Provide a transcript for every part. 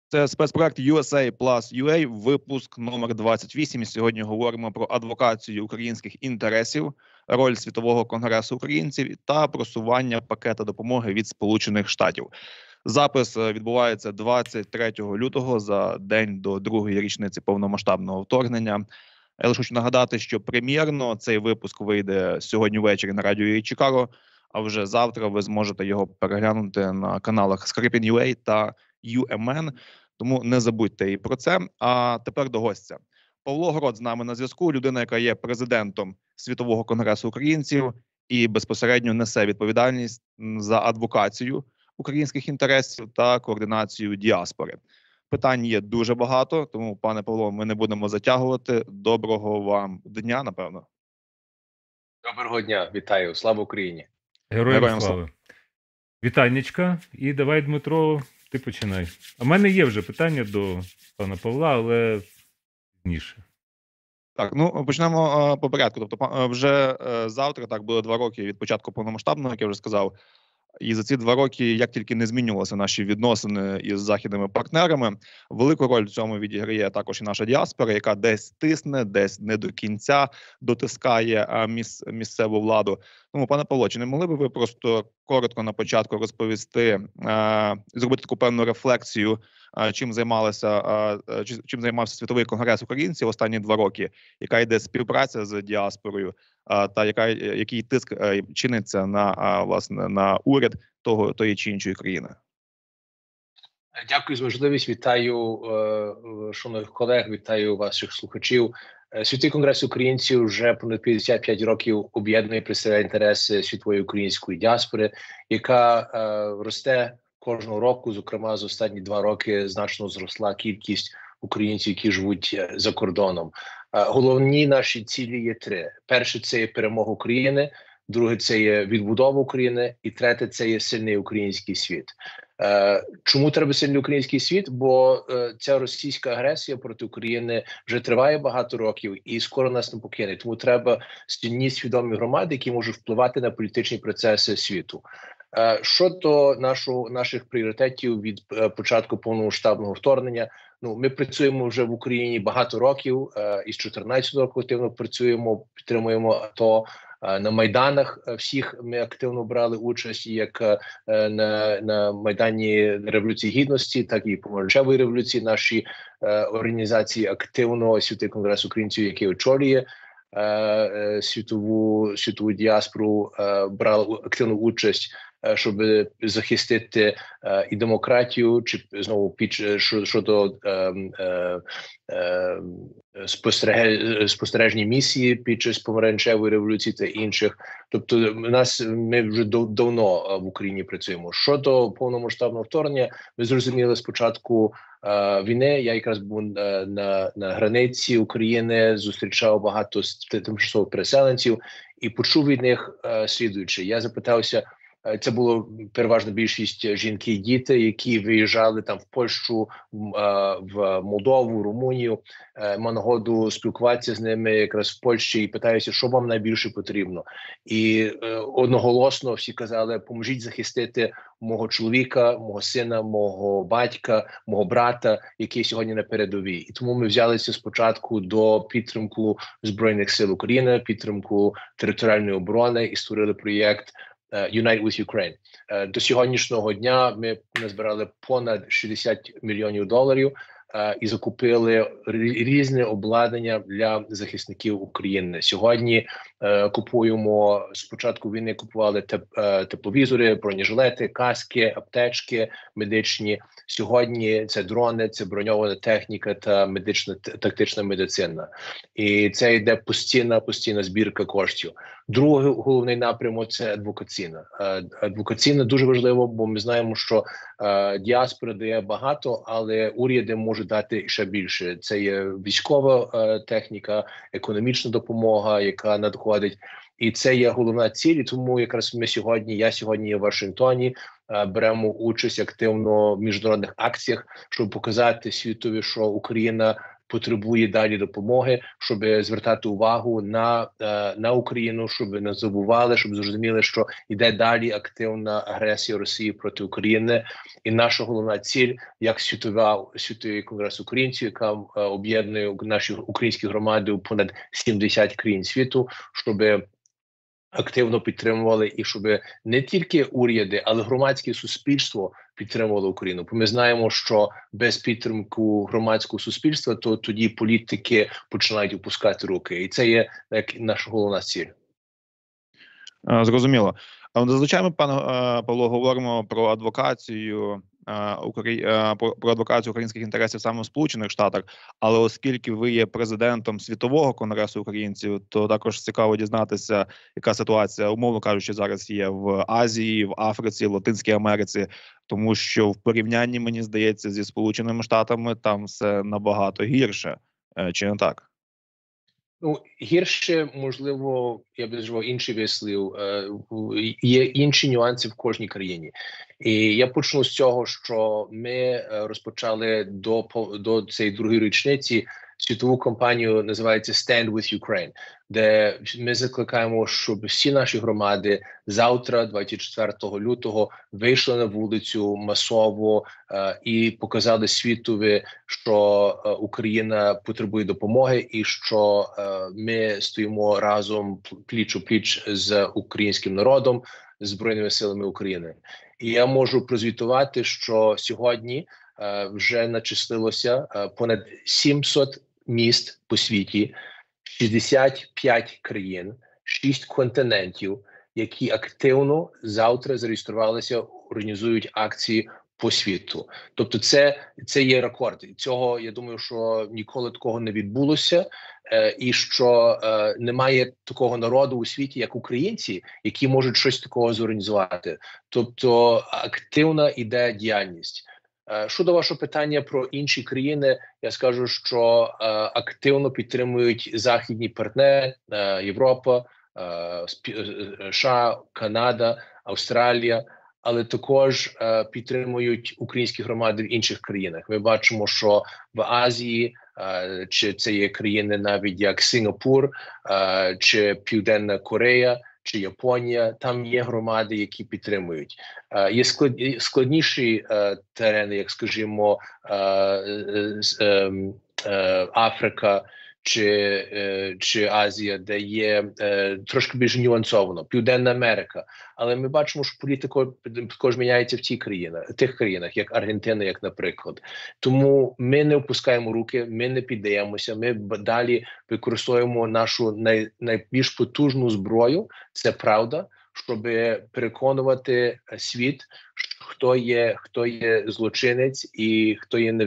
Це спецпроект USA Plus UA, випуск номер 28. І сьогодні говоримо про адвокацію українських інтересів, роль Світового конгресу українців та просування пакета допомоги від Сполучених Штатів. Запис відбувається 23 лютого, за день до другої річниці повномасштабного вторгнення. Я лише хочу нагадати, що прем'єрно цей випуск вийде сьогодні ввечері на радіо UA Чикаго, а вже завтра ви зможете його переглянути на каналах Scripin.ua та UMN, тому не забудьте і про це. А тепер до гостя. Павло Город з нами на зв'язку, людина, яка є президентом Світового конгресу українців і безпосередньо несе відповідальність за адвокацію українських інтересів та координацію діаспори. Питань є дуже багато, тому, пане Павло, ми не будемо затягувати. Доброго вам дня, напевно. Доброго дня, вітаю, слава Україні. Героям слава. Вітаннячка. І давай, Дмитро, ти починай. А в мене є вже питання до пана Павла, але пізніше. Так, ну почнемо по порядку. Тобто вже завтра, так, буде 2 роки від початку повномасштабного, як я вже сказав. І за ці 2 роки, як тільки не змінювалися наші відносини із західними партнерами, велику роль в цьому відіграє також і наша діаспора, яка десь тисне, десь не до кінця дотискає місцеву владу. Тому, пане Павло, чи не могли б ви просто коротко на початку розповісти, зробити таку певну рефлексію, чим займався Світовий конгрес українців останні 2 роки, яка йде співпраця з діаспорою, та який тиск чиниться на уряд тої чи іншої країни? Дякую за можливість. Вітаю шановних колег, вітаю ваших слухачів. Світовий конгрес українців вже понад 55 років об'єднує, представляє інтереси світової української діаспори, яка росте кожного року. Зокрема, за останні 2 роки значно зросла кількість українців, які живуть за кордоном. Головні наші цілі є 3. Перше – це є перемога України, друге – це є відбудова України, і третє – це є сильний український світ. Чому треба сильний український світ? Бо ця російська агресія проти України вже триває багато років і скоро нас не покине. Тому треба сильні свідомі громади, які можуть впливати на політичні процеси світу. Щодо наших пріоритетів від початку повномасштабного вторгнення, ми працюємо вже в Україні багато років, із 14 років активно працюємо, підтримуємо АТО. На Майданах всіх ми активно брали участь, як на Майдані Революції Гідності, так і помаранчевої революції. Наші організації активно, Світовий конгрес українців, який очолює світову діаспору, брали активну участь, щоб захистити і демократію, чи знову щодо спостережні місії під час помаранчевої революції та інших. Тобто ми вже давно в Україні працюємо. Щодо повномасштабного вторгнення, ви зрозуміли, спочатку війни я якраз був на границі України, зустрічав багато тимчасових переселенців і почув від них слідуюче. Я запитався, це було переважно більшість жінки і діти, які виїжджали там в Польщу, в Молдову, Румунію. Мав нагоду спілкуватися з ними якраз в Польщі і питаюся, що вам найбільше потрібно. І одноголосно всі казали, поможіть захистити мого чоловіка, мого сина, мого батька, мого брата, який сьогодні на передовій. І тому ми взялися спочатку до підтримку Збройних сил України, підтримку територіальної оборони і створили проєкт Unite with Ukraine. До сьогоднішнього дня ми назбирали понад $60 мільйонів і закупили різне обладнання для захисників України. Сьогодні купуємо, з початку війни купували тепловізори, бронежилети, каски, аптечки медичні. Сьогодні це дрони, це броньована техніка та тактична медицина. І це йде постійна збірка коштів. Другий головний напрямок – це адвокаційна. Адвокаційна дуже важливо, бо ми знаємо, що діаспора дає багато, але уряди можуть дати ще більше. Це є військова техніка, економічна допомога, яка надходить. І це є головна ціль, і тому якраз я сьогодні є в Вашингтоні, беремо участь активно в міжнародних акціях, щоб показати світові, що Україна потребує далі допомоги, щоб звертати увагу на Україну, щоб не забували, щоб зрозуміли, що йде далі активна агресія Росії проти України. І наша головна ціль, як світовий конгрес українців, яка об'єднує наші українські громади у понад 70 країн світу, щоб активно підтримували і щоб не тільки уряди, але громадське суспільство підтримувало Україну. Бо ми знаємо, що без підтримки громадського суспільства, то тоді політики починають опускати руки. І це є як наша головна ціль. Зрозуміло. Зазвичай ми, пане Павло, говоримо про адвокацію про адвокацію українських інтересів саме в Сполучених Штатах, але оскільки ви є президентом Світового конгресу українців, то також цікаво дізнатися, яка ситуація, умовно кажучи, зараз є в Азії, в Африці, в Латинській Америці, тому що в порівнянні, мені здається, зі Сполученими Штатами там все набагато гірше, чи не так? Ну, гірше, можливо, я б назвав інший вислів, є інші нюанси в кожній країні. І я почну з цього, що ми розпочали до цієї другої річниці світову кампанію, називається Stand with Ukraine, де ми закликаємо, щоб всі наші громади завтра, 24 лютого, вийшли на вулицю масово і показали світові, що Україна потребує допомоги і що ми стоїмо разом пліч-о-пліч з українським народом, з Збройними силами України. І я можу прозвітувати, що сьогодні вже начислилося понад 700 міст по світі, 65 країн, 6 континентів, які активно завтра зареєструвалися, організують акції по світу. Тобто це є рекорд. Цього, я думаю, що ніколи такого не відбулося, і що немає такого народу у світі, як українці, які можуть щось такого зорганізувати. Тобто активна іде діяльність. Щодо вашого питання про інші країни, я скажу, що активно підтримують західні партнери, Європа, США, Канада, Австралія, але також підтримують українські громади в інших країнах. Ми бачимо, що в Азії, чи це є країни навіть як Сингапур, чи Південна Корея, чи Японія, там є громади, які підтримують. Є складніші терени, як, скажімо, Африка чи Азія, де є трошки більш нюансовано, Південна Америка. Але ми бачимо, що політика також міняється в тих країнах, як Аргентина, як наприклад. Тому ми не опускаємо руки, ми не піддаємося, ми далі використовуємо нашу найбільш потужну зброю, це правда, щоб переконувати світ, хто є злочинець і хто є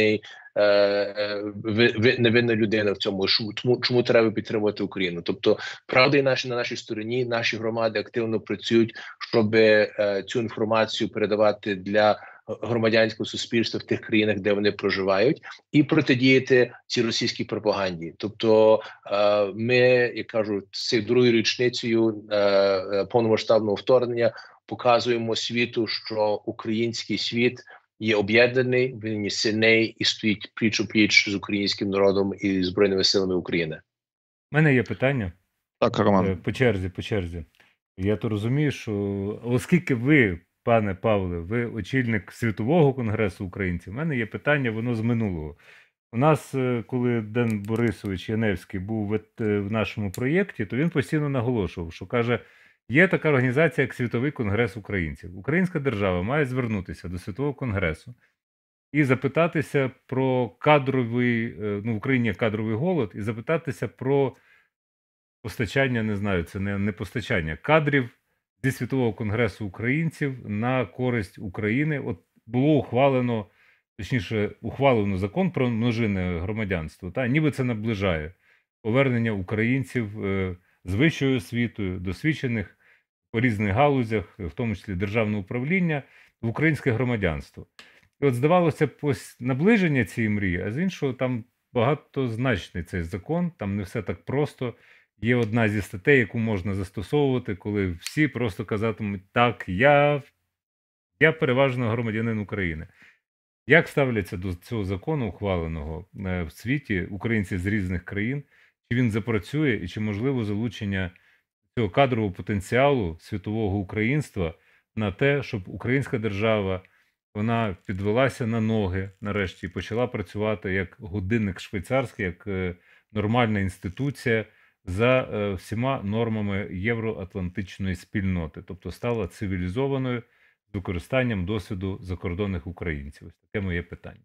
невинна людина в цьому. Чому треба підтримувати Україну? Тобто правда є на нашій стороні, наші громади активно працюють, щоб цю інформацію передавати для громадянського суспільства в тих країнах, де вони проживають, і протидіяти цій російській пропаганді. Тобто ми, як кажу, з цією другою річницею повномасштабного вторгнення показуємо світу, що український світ є об'єднаний, він є сильний і стоїть пліч-о-пліч з українським народом і Збройними силами України. У мене є питання. Так, Роман. По черзі. Я то розумію, що оскільки ви, пане Павле, ви очільник Світового конгресу українців, у мене є питання, воно з минулого. У нас, коли Ден Борисович Яневський був в нашому проєкті, то він постійно наголошував, що каже, є така організація, як Світовий конгрес українців. Українська держава має звернутися до Світового конгресу і запитатися про кадровий, в Україні є кадровий голод, і запитатися про постачання, не знаю, це не постачання, кадрів зі Світового конгресу українців на користь України. От було ухвалено закон про множинне громадянство, ніби це наближає повернення українців з вищою освітою, досвідчених по різних галузях, в тому числі державне управління, в українське громадянство. І от здавалося б, ось наближення цієї мрії, а з іншого там багатозначний цей закон, там не все так просто. Є одна зі статей, яку можна застосовувати, коли всі просто казатимуть, так, я переважно громадянин України. Як ставляться до цього закону, ухваленого в світі, українці з різних країн? Чи він запрацює і чи можливо залучення цього кадрового потенціалу світового українства на те, щоб українська держава вона підвелася на ноги нарешті і почала працювати як годинник швейцарський, як нормальна інституція за всіма нормами євроатлантичної спільноти, тобто стала цивілізованою з використанням досвіду закордонних українців? Ось таке моє питання.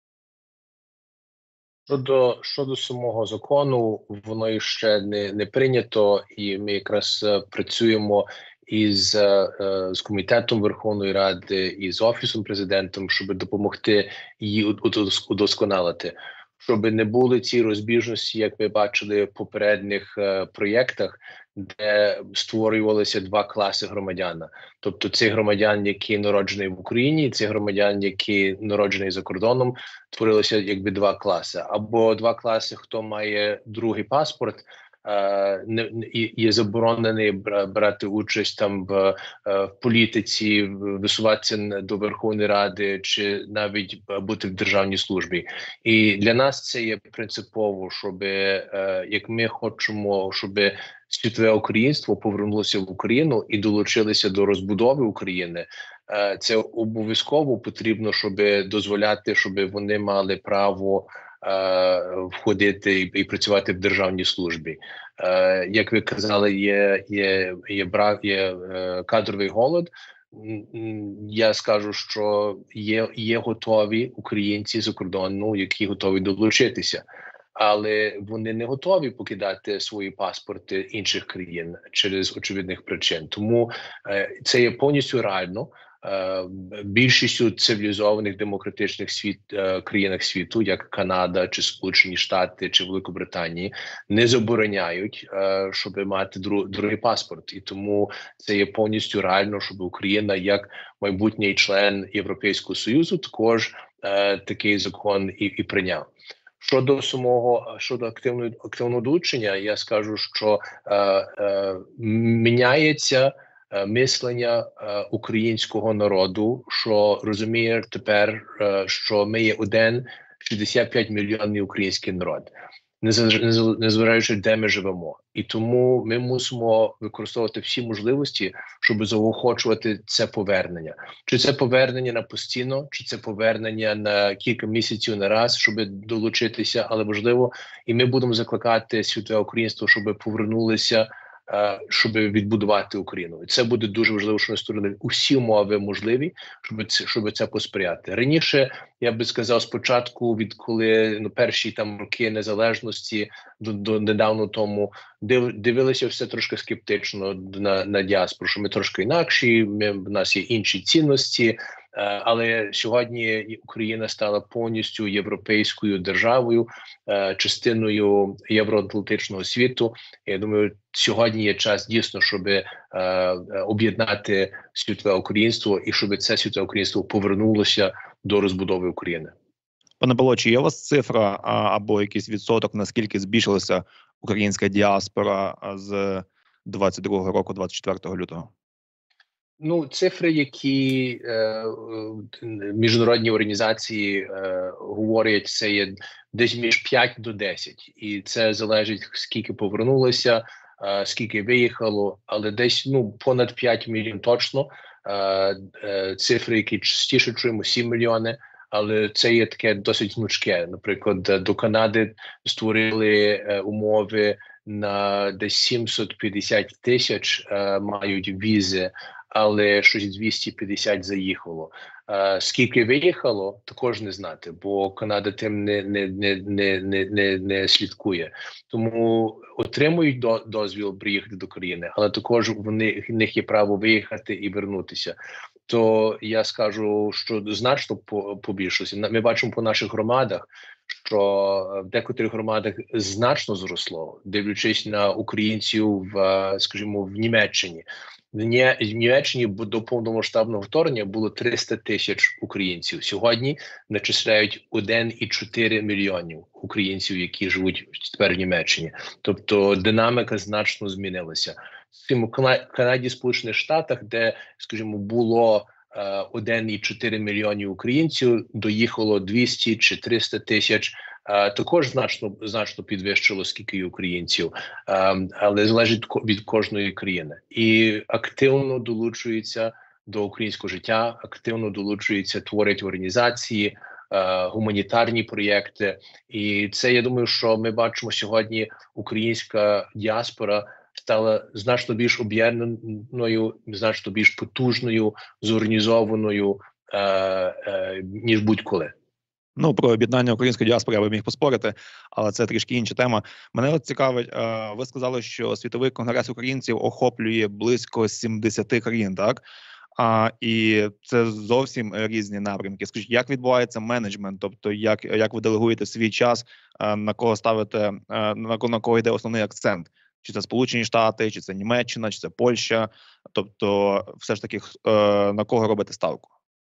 Щодо самого закону, воно ще не прийнято, і ми якраз працюємо з комітетом Верховної Ради і з Офісом Президента, щоб допомогти її удосконалити. Щоб не були ці розбіжності, як ми бачили в попередніх проєктах, де створювалися два класи громадян. Тобто цей громадян, який народжений в Україні, і цей громадян, який народжений за кордоном, творилися якби два класи. Або два класи, хто має другий паспорт, є заборонений брати участь там в політиці, висуватися до Верховної Ради чи навіть бути в державній службі. І для нас це є принципово, щоб як ми хочемо, щоб світове українство повернулося в Україну і долучилося до розбудови України. Це обов'язково потрібно, щоб дозволяти, щоб вони мали право входити і працювати в державній службі. Як ви казали, є кадровий голод. Я скажу, що є готові українці за кордону, які готові долучитися. Але вони не готові покидати свої паспорти інших країн через очевидних причин. Тому це є повністю реально. Більшістю цивілізованих демократичних країнах світу, як Канада, чи Сполучені Штати, чи Великобританії, не забороняють, щоб мати другий паспорт. І тому це є повністю реально, щоб Україна, як майбутній член Європейського Союзу, також такий закон і прийняв. Щодо активного долучення, я скажу, що міняється мислення українського народу, що розуміє тепер, що ми є 65 мільйонний український народ, незважаючи, де ми живемо. І тому ми мусимо використовувати всі можливості, щоб заохочувати це повернення. Чи це повернення на постійно, чи це повернення на кілька місяців на раз, щоб долучитися, але важливо, і ми будемо закликати світове українство, щоб повернулися, щоб відбудувати Україну. І це буде дуже важливо, що на сторони усі умови можливі, щоб це посприяти. Раніше, я би сказав, спочатку, відколи перші там роки незалежності до недавно тому, дивилися все трошки скептично на діаспору, що ми трошки інакші, в нас є інші цінності, але сьогодні Україна стала повністю європейською державою, частиною євроатлантичного світу. Я думаю, сьогодні є час дійсно, щоб об'єднати світове українство і щоб це світове українство повернулося до розбудови України. Пане Павло, чи є у вас цифра або якийсь відсоток, наскільки збільшилася українська діаспора з 22 року, 24 лютого? Цифри, які міжнародні організації говорять, це є десь між 5 до 10. І це залежить, скільки повернулося, скільки виїхало, але десь понад 5 мільйонів точно. Цифри, які частіше чуємо, 7 мільйони. Але це є таке досить гнучке. Наприклад, до Канади створили умови на десь 750 тисяч мають візи, але щось 250 заїхало. Скільки виїхало, також не знати, бо Канада тим не слідкує. Тому отримують дозвіл приїхати до країни, але також в них є право виїхати і вернутися. То я скажу, що значно побільшості. Ми бачимо по наших громадах, що в декотрих громадах значно зросло, дивлячись на українців скажімо, в Німеччині. В Німеччині до повномасштабного вторгнення було 300 тисяч українців. Сьогодні начисляють 1,4 мільйонів українців, які живуть тепер в Німеччині. Тобто динаміка значно змінилася. В Канаді, Сполучених Штатах, де, скажімо, було 1,4 мільйони українців, доїхало 200 чи 300 тисяч. Також значно підвищило скільки українців, але залежить від кожної країни. І активно долучується до українського життя, активно долучується, творять організації, гуманітарні проєкти. І це, я думаю, що ми бачимо сьогодні, українська діаспора стала значно більш об'єднаною, значно більш потужною, зорганізованою, ніж будь-коли. Ну, про об'єднання української діаспори я би міг поспорити, але це трішки інша тема. Мене от цікавить, ви сказали, що Світовий конгрес українців охоплює близько 70 країн, так? І це зовсім різні напрямки. Скажіть, як відбувається менеджмент? Тобто, як ви делегуєте свій час, на кого ставите, на кого йде основний акцент? Чи це Сполучені Штати, чи це Німеччина, чи це Польща? Тобто, все ж таки, на кого робите ставку?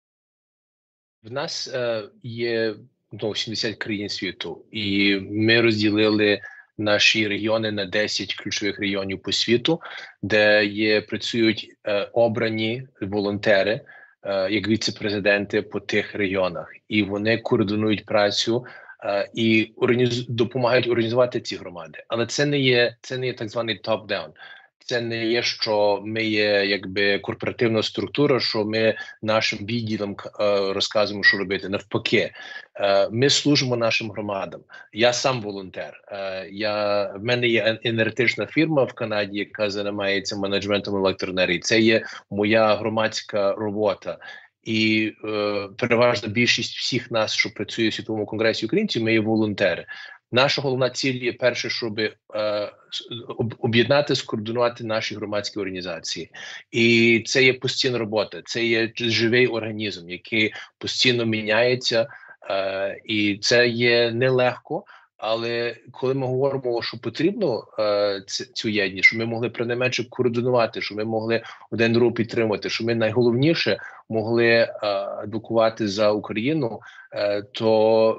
В нас є 70 країн світу, і ми розділили наші регіони на 10 ключових регіонів по світу, де працюють обрані волонтери, як віце-президенти по тих регіонах. І вони координують працю і допомагають організувати ці громади. Але це не є так званий топ-даун. Це не є, що ми є якби корпоративна структура, що ми нашим відділам розказуємо, що робити. Навпаки, ми служимо нашим громадам. Я сам волонтер. В мене є енергетична фірма в Канаді, яка займається менеджментом електроенергії. Це є моя громадська робота. І переважна більшість всіх нас, що працює в Світовому конгресі українців, ми є волонтери. Наша головна ціль є перше, щоб об'єднати, скоординувати наші громадські організації. І це є постійна робота, це є живий організм, який постійно міняється, і це є нелегко. Але коли ми говоримо, що потрібно цю єдність, що ми могли принайменше координувати, що ми могли один другого підтримати, що ми найголовніше могли адвокувати за Україну, то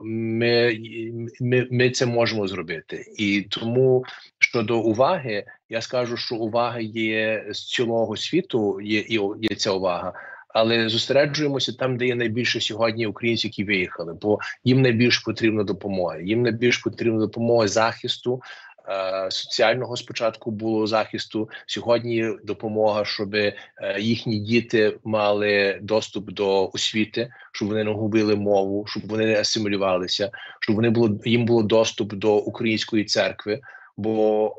ми це можемо зробити. І тому щодо уваги, я скажу, що увага є з цілого світу, є ця увага. Але зосереджуємося там, де є найбільше сьогодні українців, які виїхали, бо їм найбільш потрібна допомога. Їм найбільш потрібна допомога захисту, соціального спочатку було захисту, сьогодні допомога, щоб їхні діти мали доступ до освіти, щоб вони не губили мову, щоб вони не асимілювалися, щоб їм було доступ до української церкви, бо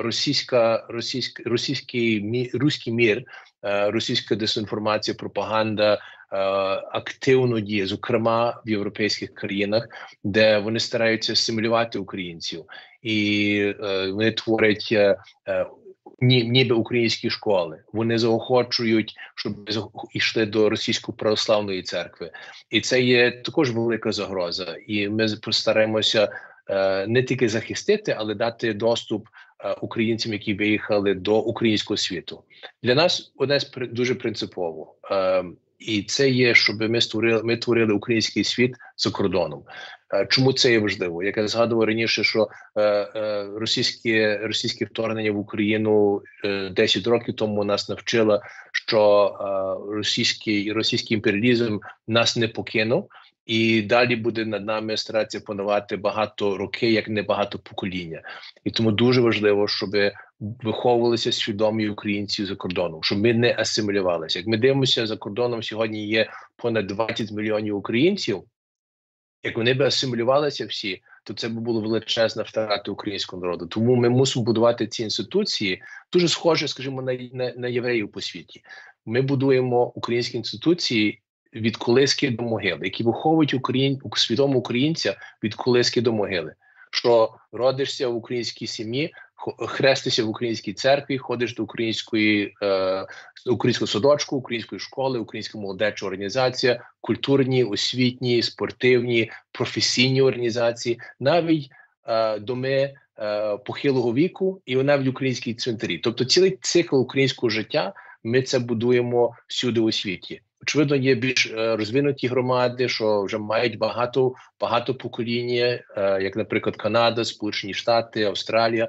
руський мір, російська дезінформація, пропаганда активно діє, зокрема в європейських країнах, де вони стараються асимілювати українців. І вони творять ніби українські школи. Вони заохочують, щоб йшли до Російської православної церкви. І це є також велика загроза. І ми постараємося не тільки захистити, але дати доступ українцям, які виїхали до українського світу. Для нас одне дуже принципово. І це є, щоб ми творили український світ за кордоном. Чому це є важливо? Як я згадував раніше, що російське вторгнення в Україну 10 років тому нас навчило, що російський імперіалізм нас не покинув, і далі буде над нами старатися панувати багато років, як не багато покоління. І тому дуже важливо, щоб виховувалися свідомі українці за кордоном, щоб ми не асимілювалися. Як ми дивимося, за кордоном сьогодні є понад 20 мільйонів українців. Як вони б асимілювалися всі, то це б було величезна втрата українського народу. Тому ми мусимо будувати ці інституції, дуже схожі, скажімо, на євреїв по світі. Ми будуємо українські інституції від колиски до могили, які виховують свідомого українця від колиски до могили. Що родишся в українській сім'ї, хрестишся в українській церкві, ходиш до українського садочку, української школи, українська молодеча організація, культурні, освітні, спортивні, професійні організації, навіть доми похилого віку і навіть українські цвинтарі. Тобто цілий цикл українського життя ми це будуємо всюди у світі. Очевидно, є більш розвинуті громади, що вже мають багато покоління, як, наприклад, Канада, Сполучені Штати, Австралія.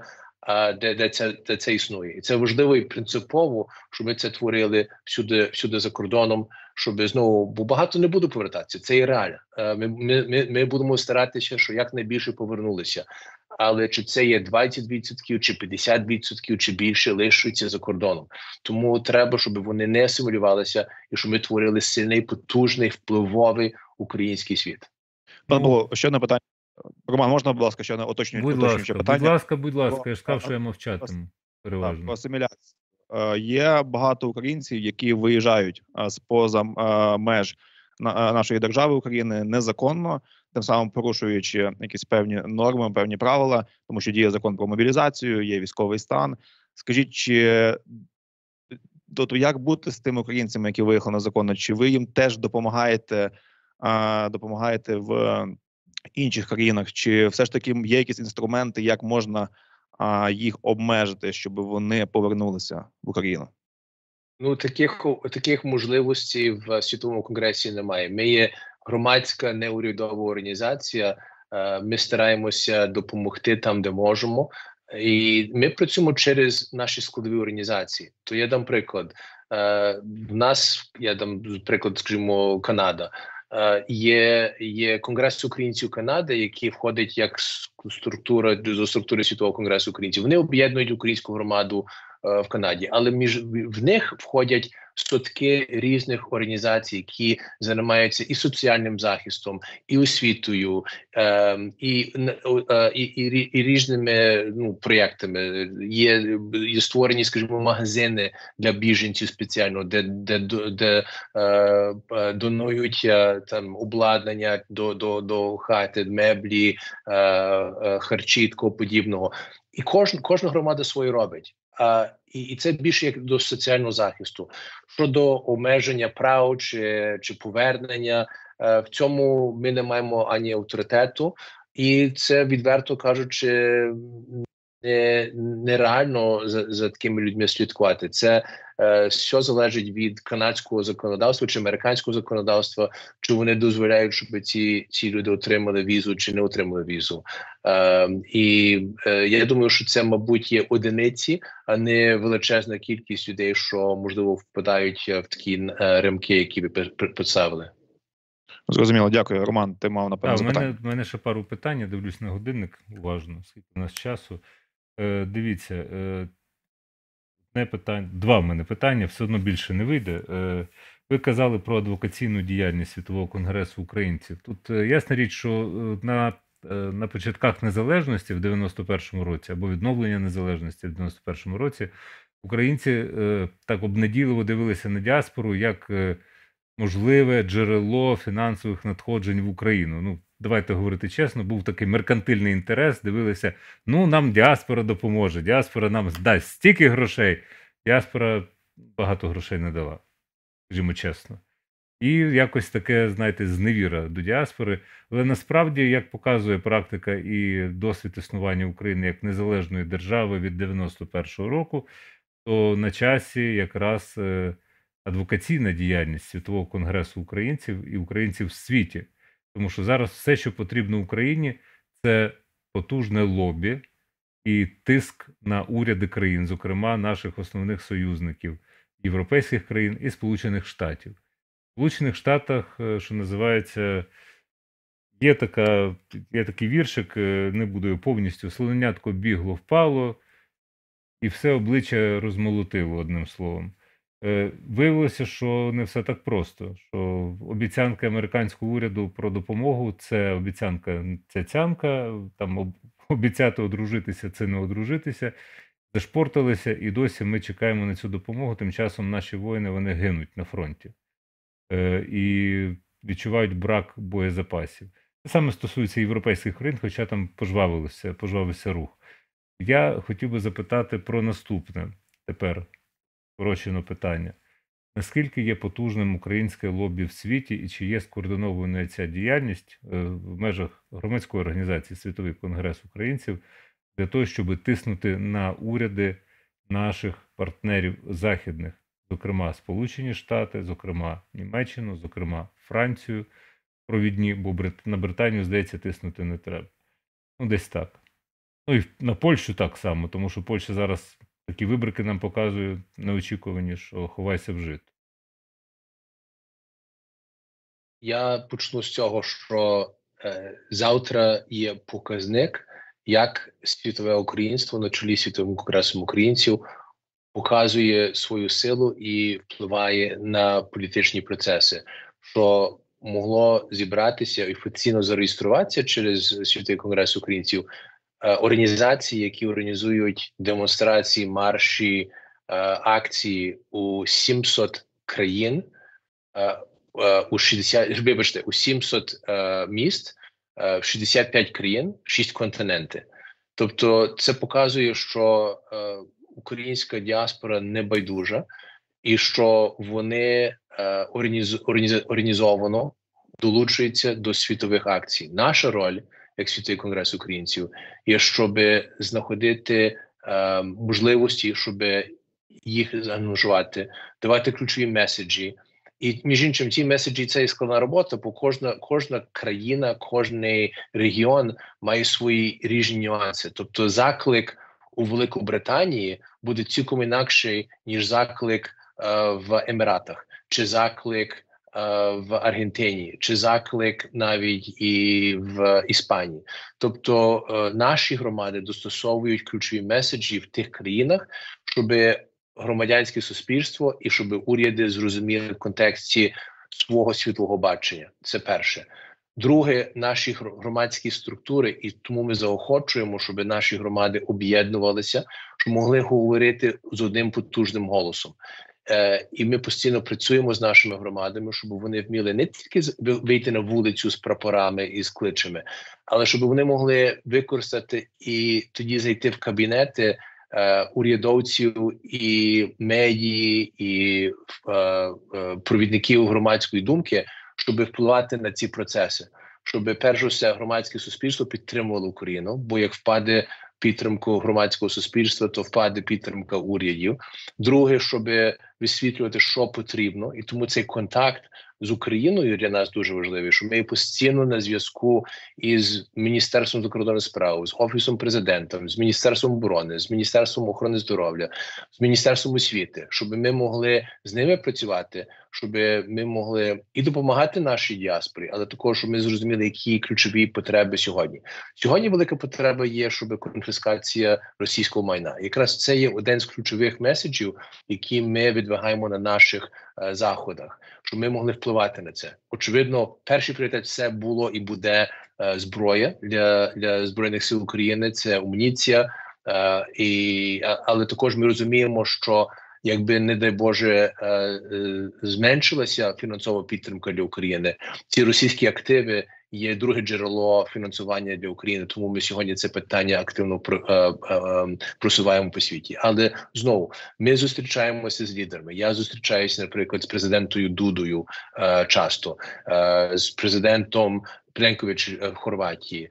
де це існує. І це важливо і принципово, щоб ми це творили всюди за кордоном, щоб знову, бо багато не буде повертатися, це і реально. Ми будемо старатися, що якнайбільше повернулися. Але чи це є 20%, чи 50%, чи більше лишується за кордоном. Тому треба, щоб вони не симулювалися і щоб ми творили сильний, потужний, впливовий український світ. Пане Павло, ще одне питання. Роман, можна, будь ласка, ще одне уточнююче питання? Будь ласка, я ж сказав, що я мовчатиму переважно. По асиміляції. Є багато українців, які виїжджають з-поза меж нашої держави України незаконно, тим самим порушуючи якісь певні норми, певні правила, тому що діє закон про мобілізацію, є військовий стан. Скажіть, як бути з тими українцями, які виїхали незаконно? Чи ви їм теж допомагаєте в інших країнах? Чи все ж таки є якісь інструменти, як можна їх обмежити, щоб вони повернулися в Україну? Ну, таких можливостей в Світовому конгресі немає. Ми є громадська неурядова організація, ми стараємося допомогти там, де можемо. І ми працюємо через наші складові організації. То я дам приклад. В нас, я дам приклад, скажімо, Канада. Є Конгрес українців Канади, який входить як до структури Світового конгресу українців. Вони об'єднують українську громаду в Канаді, але в них входять сотки різних організацій, які займаються і соціальним захистом, і освітою, і різними проєктами. Є створені, скажімо, магазини для біженців спеціально, де донують там обладнання до хати, меблі, харчі, такого подібного. І кожна громада своє робить. І це більше як до соціального захисту. Щодо обмеження прав чи повернення, в цьому ми не маємо ані авторитету. І це, відверто кажучи, нереально за такими людьми слідкувати. Це все залежить від канадського законодавства чи американського законодавства, чи вони дозволяють, щоб ці люди отримали візу чи не отримали візу. І я думаю, що це, мабуть, є одиниці, а не величезна кількість людей, що, можливо, впадають в такі рамки, які ви представили. Зрозуміло, дякую. Роман, ти мав, напевно, запитання. У мене ще пару питань, я дивлюсь на годинник уважно, скільки у нас часу. Дивіться, два в мене питання, все одно більше не вийде. Ви казали про адвокаційну діяльність Світового конгресу українців. Тут ясна річ, що на початках незалежності в 91-му році або відновлення незалежності в 91-му році українці так обнадійливо дивилися на діаспору як можливе джерело фінансових надходжень в Україну. Ну, давайте говорити чесно, був такий меркантильний інтерес, дивилися, нам діаспора допоможе, діаспора нам дасть стільки грошей, діаспора багато грошей не дала, скажімо чесно. І якось таке, знаєте, зневіра до діаспори. Але насправді, як показує практика і досвід існування України як незалежної держави від 91-го року, то на часі якраз адвокаційна діяльність Світового конгресу українців і українців в світі. Тому що зараз все, що потрібно Україні, це потужне лобі і тиск на уряди країн, зокрема наших основних союзників, європейських країн і Сполучених Штатів. В Сполучених Штатах, що називається, є такий віршик, не буду його повністю, слоненятко бігло, впало, і все обличчя розмолотило, одним словом. Виявилося, що не все так просто, що обіцянки американського уряду про допомогу – це обіцянка цяцянка, там обіцяти одружитися – це не одружитися, зашпорталися, і досі ми чекаємо на цю допомогу, тим часом наші воїни, вони гинуть на фронті і відчувають брак боєзапасів. Це саме стосується європейських країн, хоча там пожвавився рух. Я хотів би запитати про наступне тепер. Скорочено питання. Наскільки є потужним українське лобі в світі і чи є скоординована ця діяльність в межах громадської організації Світовий конгрес українців для того, щоб тиснути на уряди наших партнерів західних, зокрема Сполучені Штати, зокрема Німеччину, зокрема Францію провідні, бо на Британію, здається, тиснути не треба. Десь так. Ну і на Польщу так само, тому що Польща зараз такі вибрики нам показує неочікувані, що ховайся в жит. Я почну з цього, що завтра є показник, як світове українство на чолі Світовим конгресом українців показує свою силу і впливає на політичні процеси, що могло зібратися і офіційно зареєструватися через Світовий конгрес українців організації, які організують демонстрації, марші, акції у 700 країн, у 700 міст, в 65 країн, 6 континентів. Тобто це показує, що українська діаспора не байдужа і що вони організовано долучуються до світових акцій. Наша роль, як Світовий конгрес українців, є, щоб знаходити можливості, щоб їх заангажувати, давати ключові меседжі. І, між іншим, ті меседжі – це і складна робота, бо кожна країна, кожний регіон має свої різні нюанси. Тобто заклик у Великобританії буде цілком інакший, ніж заклик в Еміратах, чи заклик в Аргентині, чи заклик навіть і в Іспанії. Тобто наші громади достосовують ключові меседжі в тих країнах, щоб громадянське суспільство і щоб уряди зрозуміли в контексті свого світлого бачення. Це перше. Друге, наші громадські структури, і тому ми заохочуємо, щоб наші громади об'єднувалися, щоб могли говорити з одним потужним голосом. І ми постійно працюємо з нашими громадами, щоб вони вміли не тільки вийти на вулицю з прапорами і з кличами, але щоб вони могли використати і тоді зайти в кабінети урядовців і медії, і провідників громадської думки, щоб впливати на ці процеси. Щоб, перш за все, громадське суспільство підтримувало Україну, бо як впаде підтримку громадського суспільства, то впаде підтримка урядів. Друге, щоб висвітлювати, що потрібно, і тому цей контакт з Україною для нас дуже важливий, що ми постійно на зв'язку із Міністерством закордонних справ, з Офісом Президента, з Міністерством оборони, з Міністерством охорони здоров'я, з Міністерством освіти, щоб ми могли з ними працювати, щоб ми могли і допомагати нашій діаспорі, але також, щоб ми зрозуміли, які ключові потреби сьогодні. Сьогодні велика потреба є, щоб конфіскація російського майна. Якраз це є один з ключових меседжів, які ми відвигаємо на наших заходах, щоб ми могли впливати на це. Очевидно, перший пріоритет все було і буде зброя для Збройних сил України, це амуніція, але також ми розуміємо, що якби, не дай Боже, зменшилася фінансова підтримка для України, ці російські активи є друге джерело фінансування для України, тому ми сьогодні це питання активно просуваємо по світі. Але, знову, ми зустрічаємося з лідерами. Я зустрічаюся, наприклад, з президентом Дудою часто, з президентом Пленкович в Хорватії,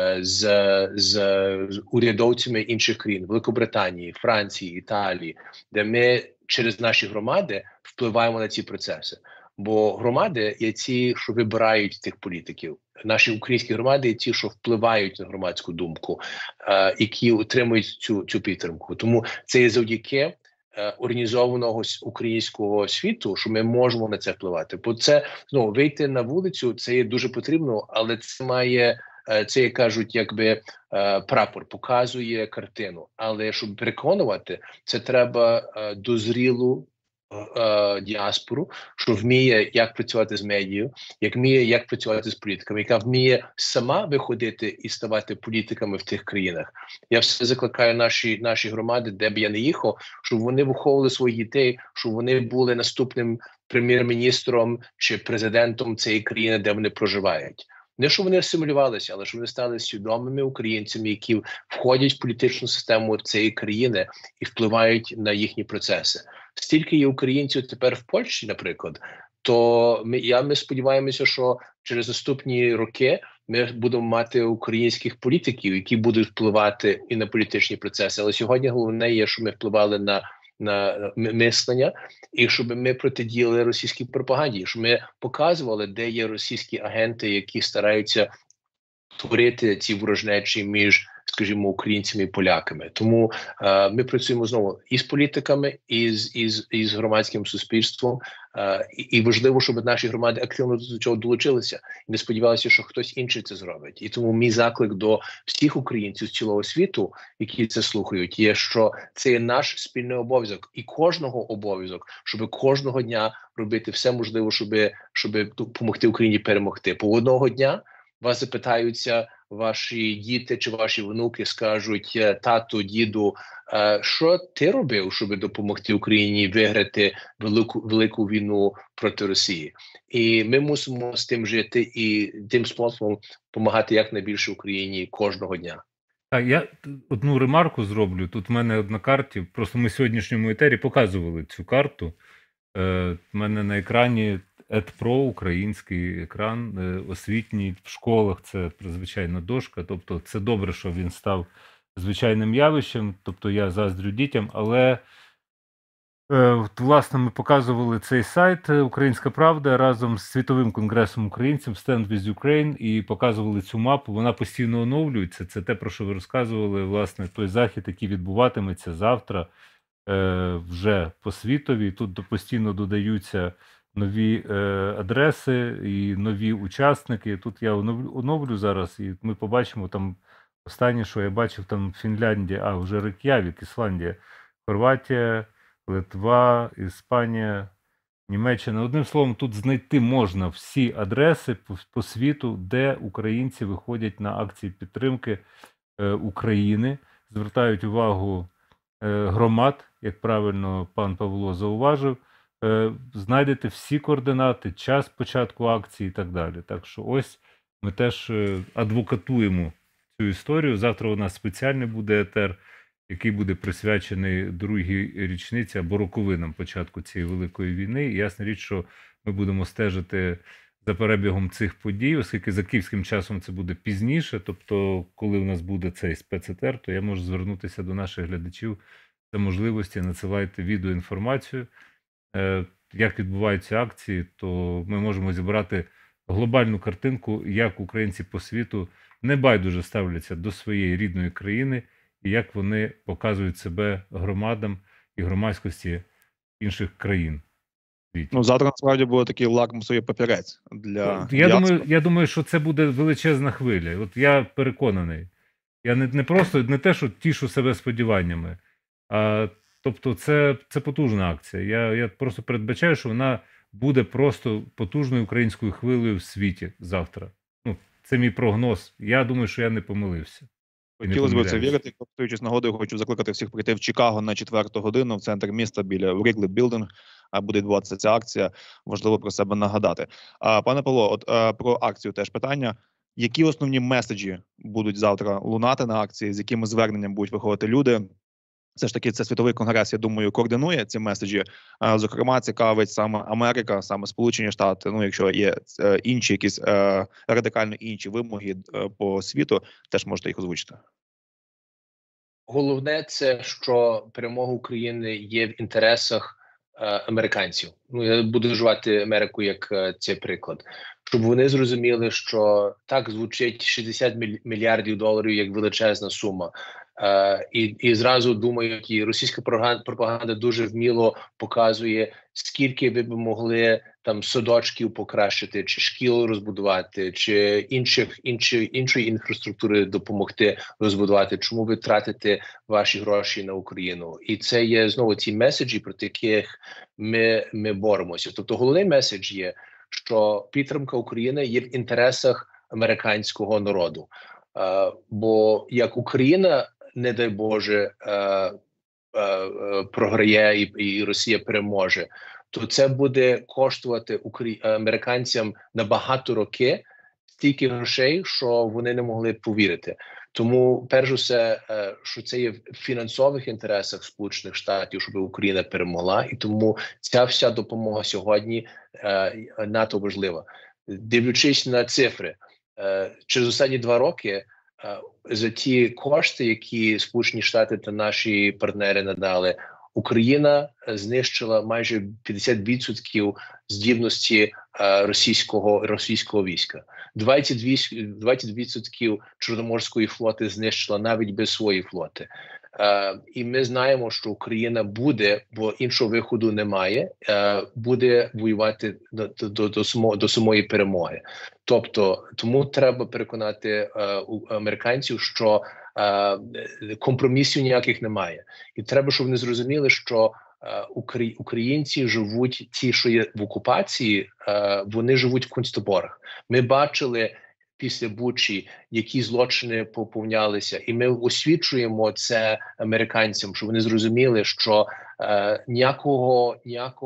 з урядовцями інших країн, Великобританії, Франції, Італії, де ми через наші громади впливаємо на ці процеси. Бо громади є ті, що вибирають тих політиків. Наші українські громади є ті, що впливають на громадську думку, які отримують цю підтримку. Тому це є завдяки організованого українського світу, що ми можемо на це впливати. Бо це, знову, вийти на вулицю, це є дуже потрібно, але це має, це, як кажуть, якби прапор, показує картину. Але щоб переконувати, це треба дозрілу діаспору, що вміє, як працювати з медією, як працювати з політиками, яка вміє сама виходити і ставати політиками в тих країнах. Я все закликаю наші громади, де б я не їхав, щоб вони виховували своїх дітей, щоб вони були наступним прем'єр-міністром чи президентом цієї країни, де вони проживають. Не щоб вони асимілювалися, але щоб вони стали свідомими українцями, які входять в політичну систему цієї країни і впливають на їхні процеси. Стільки є українців тепер в Польщі, наприклад, то ми сподіваємося, що через наступні роки ми будемо мати українських політиків, які будуть впливати і на політичні процеси. Але сьогодні головне є, щоб ми впливали на мислення, і щоб ми протидіяли російській пропаганді, щоб ми показували, де є російські агенти, які стараються творити ці ворожнечі між скажімо, українцями і поляками. Тому ми працюємо знову і з політиками, і з громадським суспільством. І важливо, щоб наші громади активно до цього долучилися і не сподівалися, що хтось інший це зробить. І тому мій заклик до всіх українців з цілого світу, які це слухають, є, що це є наш спільний обов'язок і кожного обов'язок, щоб кожного дня робити все можливе, щоб допомогти Україні перемогти. Бо одного дня вас запитаються ваші діти чи ваші внуки, скажуть: тату, діду, що ти робив, щоб допомогти Україні виграти велику війну проти Росії? І ми мусимо з тим жити і тим способом допомагати якнайбільше Україні кожного дня. Я одну ремарку зроблю. Тут в мене на карті, просто ми в сьогоднішньому етері показували цю карту. В мене на екрані ЕдПро, український екран, освітній в школах, це звичайно дошка, тобто це добре, що він став звичайним явищем, тобто я заздрю дітям, але власне ми показували цей сайт «Українська правда» разом з Світовим конгресом українців Stand with Ukraine і показували цю мапу, вона постійно оновлюється, це те, про що ви розказували, власне, той захід, який відбуватиметься завтра вже по світові, тут постійно додаються нові адреси і нові учасники. Тут я оновлю зараз, і ми побачимо там останнє, що я бачив, там Фінляндія, вже Рейк'явік, Ісландія, Хорватія, Литва, Іспанія, Німеччина. Одним словом, тут знайти можна всі адреси по світу, де українці виходять на акції підтримки України, звертають увагу громад, як правильно пан Павло зауважив, знайдете всі координати, час початку акції і так далі. Так що ось ми теж адвокатуємо цю історію. Завтра у нас спеціальний буде етер, який буде присвячений другій річниці або роковинам початку цієї великої війни. І ясна річ, що ми будемо стежити за перебігом цих подій, оскільки за київським часом це буде пізніше, тобто коли у нас буде цей спецетер, то я можу звернутися до наших глядачів за можливості, надсилайте відеоінформацію, як відбуваються акції, то ми можемо зібрати глобальну картинку, як українці по світу небайдуже ставляться до своєї рідної країни і як вони показують себе громадам і громадськості інших країн. Завтра насправді буде такий лакмусовий папірець для я думаю, що це буде величезна хвиля. От я переконаний. Я не просто не те, що тішу себе сподіваннями, а тобто це потужна акція. Я просто передбачаю, що вона буде просто потужною українською хвилею в світі завтра. Це мій прогноз. Я думаю, що я не помилився. Хотілося б це вірити. Користуючись нагодою, хочу закликати всіх прийти в Чикаго на 4 годину в центр міста біля Wrigley Building. Буде відбуватися ця акція. Важливо про себе нагадати. Пане Павло, про акцію теж питання. Які основні меседжі будуть завтра лунати на акції, з якими зверненням будуть виходити люди? Все ж таки, це світовий конгрес, я думаю, координує ці меседжі. Зокрема, цікавить саме Америка, саме Сполучені Штати. Якщо є інші якісь радикально інші вимоги по світу, теж можете їх озвучити. Головне це, що перемога України є в інтересах американців. Я буду вживати Америку як цей приклад. Щоб вони зрозуміли, що так звучить 60 мільярдів доларів як величезна сума. І зразу думають, і російська пропаганда дуже вміло показує, скільки ви б могли там садочків покращити, чи шкіл розбудувати, чи іншої інфраструктури допомогти розбудувати. Чому ви тратите ваші гроші на Україну? І це є знову ці меседжі, проти яких ми боремося. Тобто головний меседж є, що підтримка України є в інтересах американського народу. Бо як Україна, не дай Боже, програє і Росія переможе, то це буде коштувати американцям на багато років стільки грошей, що вони не могли повірити. Тому, перш за все, що це є в фінансових інтересах Сполучених Штатів, щоб Україна перемогла, і тому ця вся допомога сьогодні надто важлива. Дивлячись на цифри, через останні 2 роки за ті кошти, які Сполучені Штати та наші партнери надали, Україна знищила майже 50% здібності російського війська. 20% Чорноморської флоти знищила навіть без своєї флоти. І ми знаємо, що Україна буде, бо іншого виходу немає, буде воювати до самої перемоги. Тобто, тому треба переконати американців, що компромісів ніяких немає. І треба, щоб вони зрозуміли, що українці живуть, ті, що є в окупації, вони живуть в концтаборах. Ми бачили після Бучі, які злочини поповнялися, і ми освічуємо це американцям, щоб вони зрозуміли, що ніякого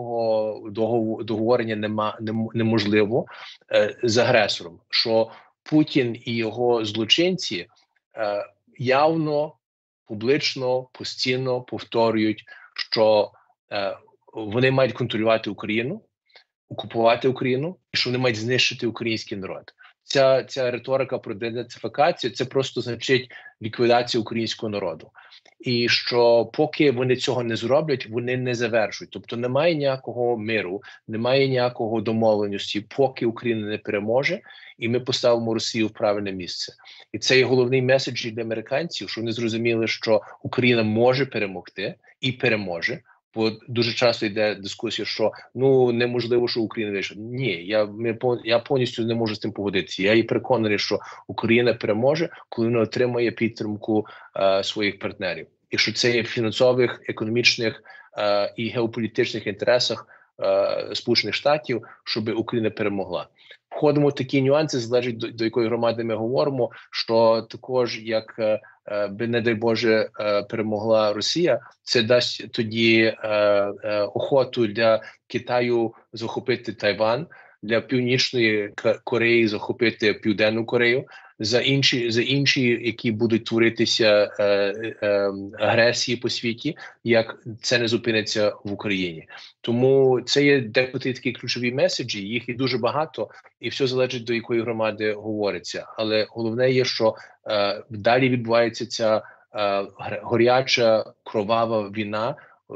договорення неможливо з агресором, що Путін і його злочинці явно, публічно, постійно повторюють, що вони мають контролювати Україну, окупувати Україну, і що вони мають знищити український народ. Ця риторика про денацифікацію – це просто значить ліквідація українського народу. І що поки вони цього не зроблять, вони не завершують. Тобто немає ніякого миру, немає ніякого домовленості, поки Україна не переможе, і ми поставимо Росію в правильне місце. І це є головний меседж для американців, що вони зрозуміли, що Україна може перемогти і переможе. Бо дуже часто йде дискусія, що неможливо, що Україна вийшла. Ні, я повністю не можу з тим погодитися. Я і переконаний, що Україна переможе, коли вона отримає підтримку своїх партнерів. І що це є в фінансових, економічних і геополітичних інтересах Сполучених Штатів, щоб Україна перемогла. Входимо в такі нюанси, залежить до якої громади ми говоримо, що також, як би, не дай Боже, перемогла Росія, це дасть тоді охоту для Китаю захопити Тайван, для Північної Кореї захопити Південну Корею, за інші, які будуть творитися агресії по світі, як це не зупиниться в Україні. Тому це є декотрі такі ключові меседжі, їх і дуже багато, і все залежить, до якої громади говориться. Але головне є, що далі відбувається ця горяча, кровава війна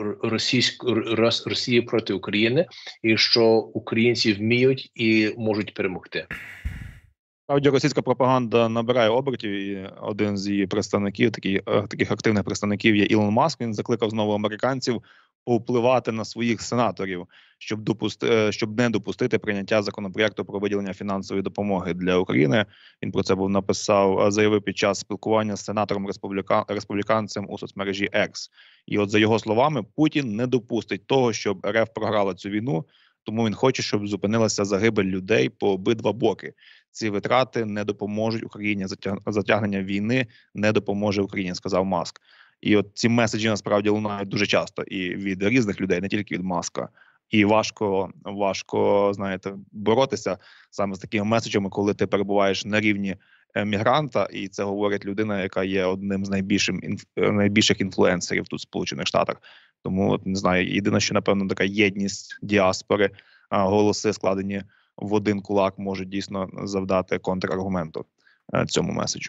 Росії проти України, і що українці вміють і можуть перемогти. Справді, російська пропаганда набирає обертів, і один з її представників, таких активних представників, є Ілон Маск. Він закликав знову американців повпливати на своїх сенаторів, щоб не допустити прийняття законопроекту про виділення фінансової допомоги для України. Він про це заявив під час спілкування з сенатором республіканцем у соцмережі X. І от за його словами, Путін не допустить того, щоб РФ програла цю війну, тому він хоче, щоб зупинилася загибель людей по обидва боки. Ці витрати не допоможуть Україні, затягнення війни не допоможе Україні, сказав Маск. І от ці меседжі насправді лунають дуже часто і від різних людей, не тільки від Маска. І важко, знаєте, боротися саме з такими меседжами, коли ти перебуваєш на рівні мігранта, і це говорить людина, яка є одним з найбільших інфлюенсерів тут в Сполучених Штатах. Тому, от, не знаю, єдине, що, напевно, така єдність діаспори, голоси, складені в один кулак, можуть дійсно завдати контраргументу цьому меседжу.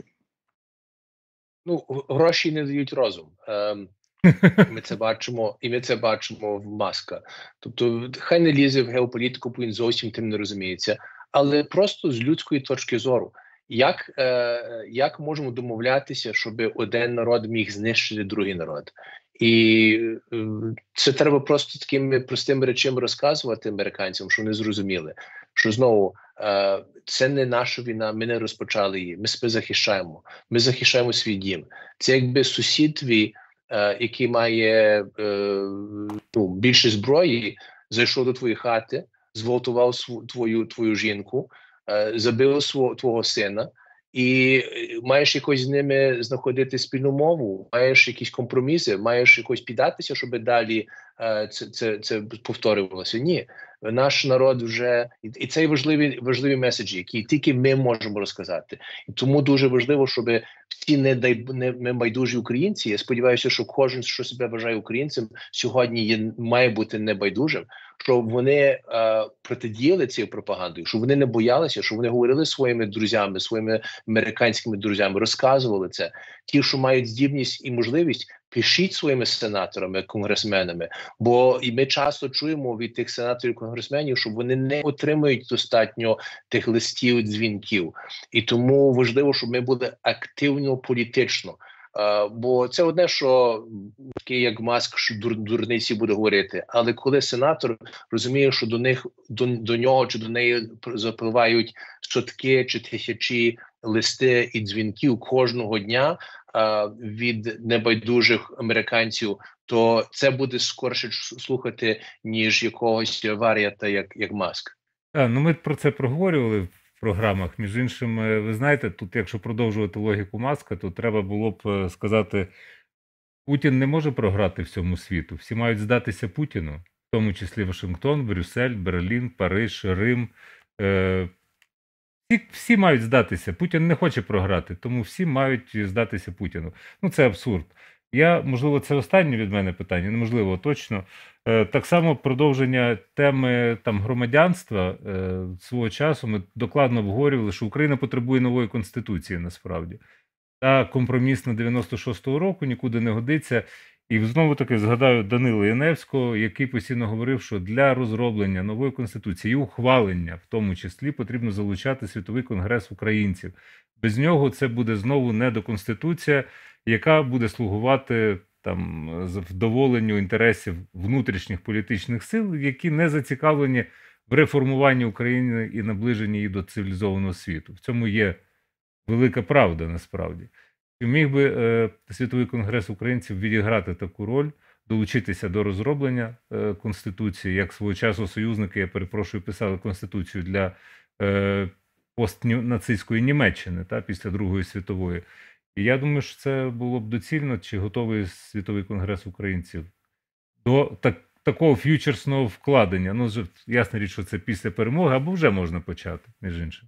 Гроші не дають розум. Ми це бачимо в Маска. Тобто, хай не лізе в геополітику, бо він зовсім тим не розуміється. Але просто з людської точки зору. Як можемо домовлятися, щоб один народ міг знищити другий народ? І це треба просто такими простими речами розказувати американцям, що вони зрозуміли, що знову це не наша війна, ми не розпочали її, ми себе захищаємо, ми захищаємо свій дім. Це якби сусід твій, який має більше зброї, зайшов до твоєї хати, зґвалтував твою жінку, забив твого сина, і маєш якось з ними знаходити спільну мову, маєш якісь компроміси, маєш якось піддатися, щоб далі це повторювалося. Ні, наш народ вже... І це важливі меседжі, які тільки ми можемо розказати. І тому дуже важливо, щоб всі небайдужі українці, я сподіваюся, що кожен, що себе вважає українцем, сьогодні має бути небайдужим, щоб вони протидіяли цією пропагандою, щоб вони не боялися, щоб вони говорили своїми друзями, своїми американськими друзями, розказували це. Ті, що мають здібність і можливість, пишіть своїми сенаторами, конгресменами, бо і ми часто чуємо від тих сенаторів, конгресменів, що вони не отримують достатньо тих листів, дзвінків. І тому важливо, щоб ми були активно політично. Бо це одне, що такий як Маск, що дурниці буде говорити. Але коли сенатор розуміє, що до нього чи до неї запливають сотки чи тисячі листи і дзвінків кожного дня від небайдужих американців, то це буде скорше слухати, ніж якогось варіата, як Маск. Ну ми про це проговорювали в програмах. Між іншим, ви знаєте, тут якщо продовжувати логіку Маска, то треба було б сказати, Путін не може програти всьому світу. Всі мають здатися Путіну, в тому числі Вашингтон, Брюссель, Берлін, Париж, Рим. Всі мають здатися. Путін не хоче програти, тому всі мають здатися Путіну. Ну, це абсурд. Можливо, це останнє від мене питання, неможливо точно. Так само продовження теми громадянства свого часу ми докладно обговорювали, що Україна потребує нової конституції насправді. Та компроміс на 96-го року нікуди не годиться. І знову-таки згадаю Данила Яневського, який постійно говорив, що для розроблення нової конституції і ухвалення, в тому числі, потрібно залучати Світовий конгрес українців. Без нього це буде знову недоконституція, яка буде слугувати вдоволенню інтересів внутрішніх політичних сил, які не зацікавлені в реформуванні України і наближенні її до цивілізованого світу. В цьому є велика правда насправді. І міг би Світовий конгрес українців відіграти таку роль, долучитися до розроблення Конституції, як свого часу союзники, я перепрошую, писали Конституцію для постнацистської Німеччини після Другої світової. І я думаю, що це було б доцільно, чи готовий Світовий конгрес українців до такого ф'ючерсного вкладення. Ну, ясна річ, що це після перемоги, або вже можна почати, між іншим.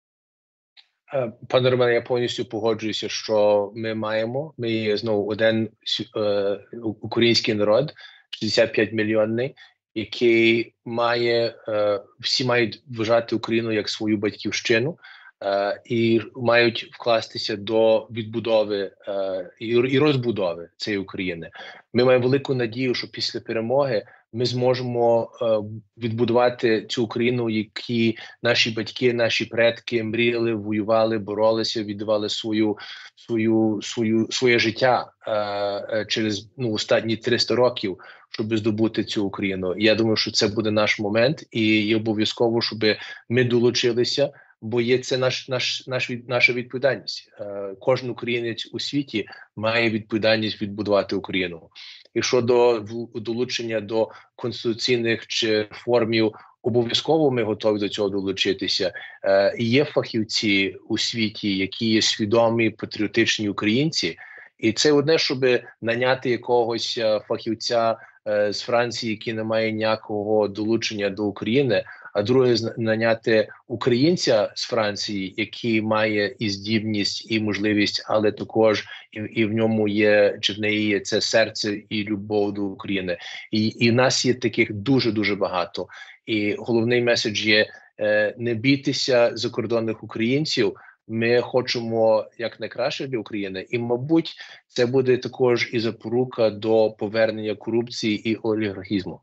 Пане Романе, я повністю погоджуюся, що ми є знову один український народ, 65 мільйонний, який всі мають вважати Україну як свою батьківщину і мають вкластися до відбудови і розбудови цієї України. Ми маємо велику надію, що після перемоги ми зможемо відбудувати цю Україну, які наші батьки, наші предки мріяли, воювали, боролися, віддавали своє життя через останні 300 років, щоб здобути цю Україну. Я думаю, що це буде наш момент, і обов'язково, щоб ми долучилися, бо це наша відповідальність. Кожен українець у світі має відповідальність відбудувати Україну. І щодо долучення до конституційних чи реформів, обов'язково ми готові до цього долучитися. Є фахівці у світі, які є свідомі, патріотичні українці, і це одне, щоб наняти якогось фахівця з Франції, який не має ніякого долучення до України, а друге наняти українця з Франції, який має і здібність, і можливість, але також і в ньому є, чи в неї є це серце і любов до України. І в нас є таких дуже-дуже багато. І головний меседж є не бійтеся закордонних українців. Ми хочемо як найкраще для України, і, мабуть, це буде також і запорука до повернення корупції і олігархізму.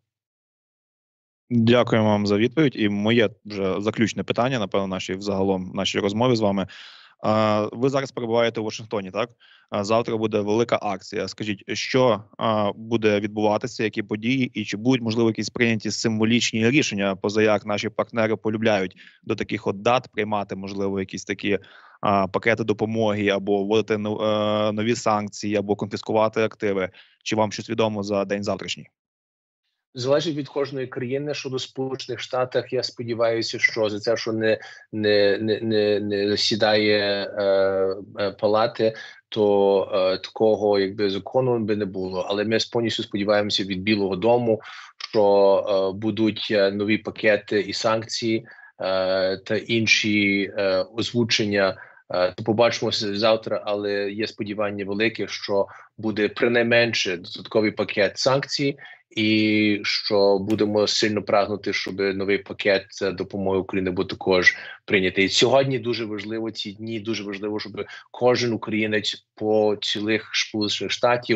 Дякую вам за відповідь. І моє вже заключне питання, напевно, нашій розмові з вами. Ви зараз перебуваєте у Вашингтоні, так? Завтра буде велика акція. Скажіть, що буде відбуватися, які події, і чи будуть, можливо, якісь прийняті символічні рішення, позаяк наші партнери полюбляють до таких дат приймати, можливо, якісь такі пакети допомоги, або вводити нові санкції, або конфіскувати активи. Чи вам щось відомо за день завтрашній? Залежить від кожної країни. Щодо Сполучених Штатів, я сподіваюся, що за це, що не засідає палати, то такого закону би не було. Але ми повністю сподіваємося від Білого дому, що будуть нові пакети і санкції та інші озвучення. То побачимося завтра, але є сподівання велике, що буде принайменше додатковий пакет санкцій, і що будемо сильно прагнути, щоб новий пакет допомоги Україні був також прийнятий. Сьогодні дуже важливо, ці дні дуже важливо, щоб кожен українець по цілих Сполучених Штатів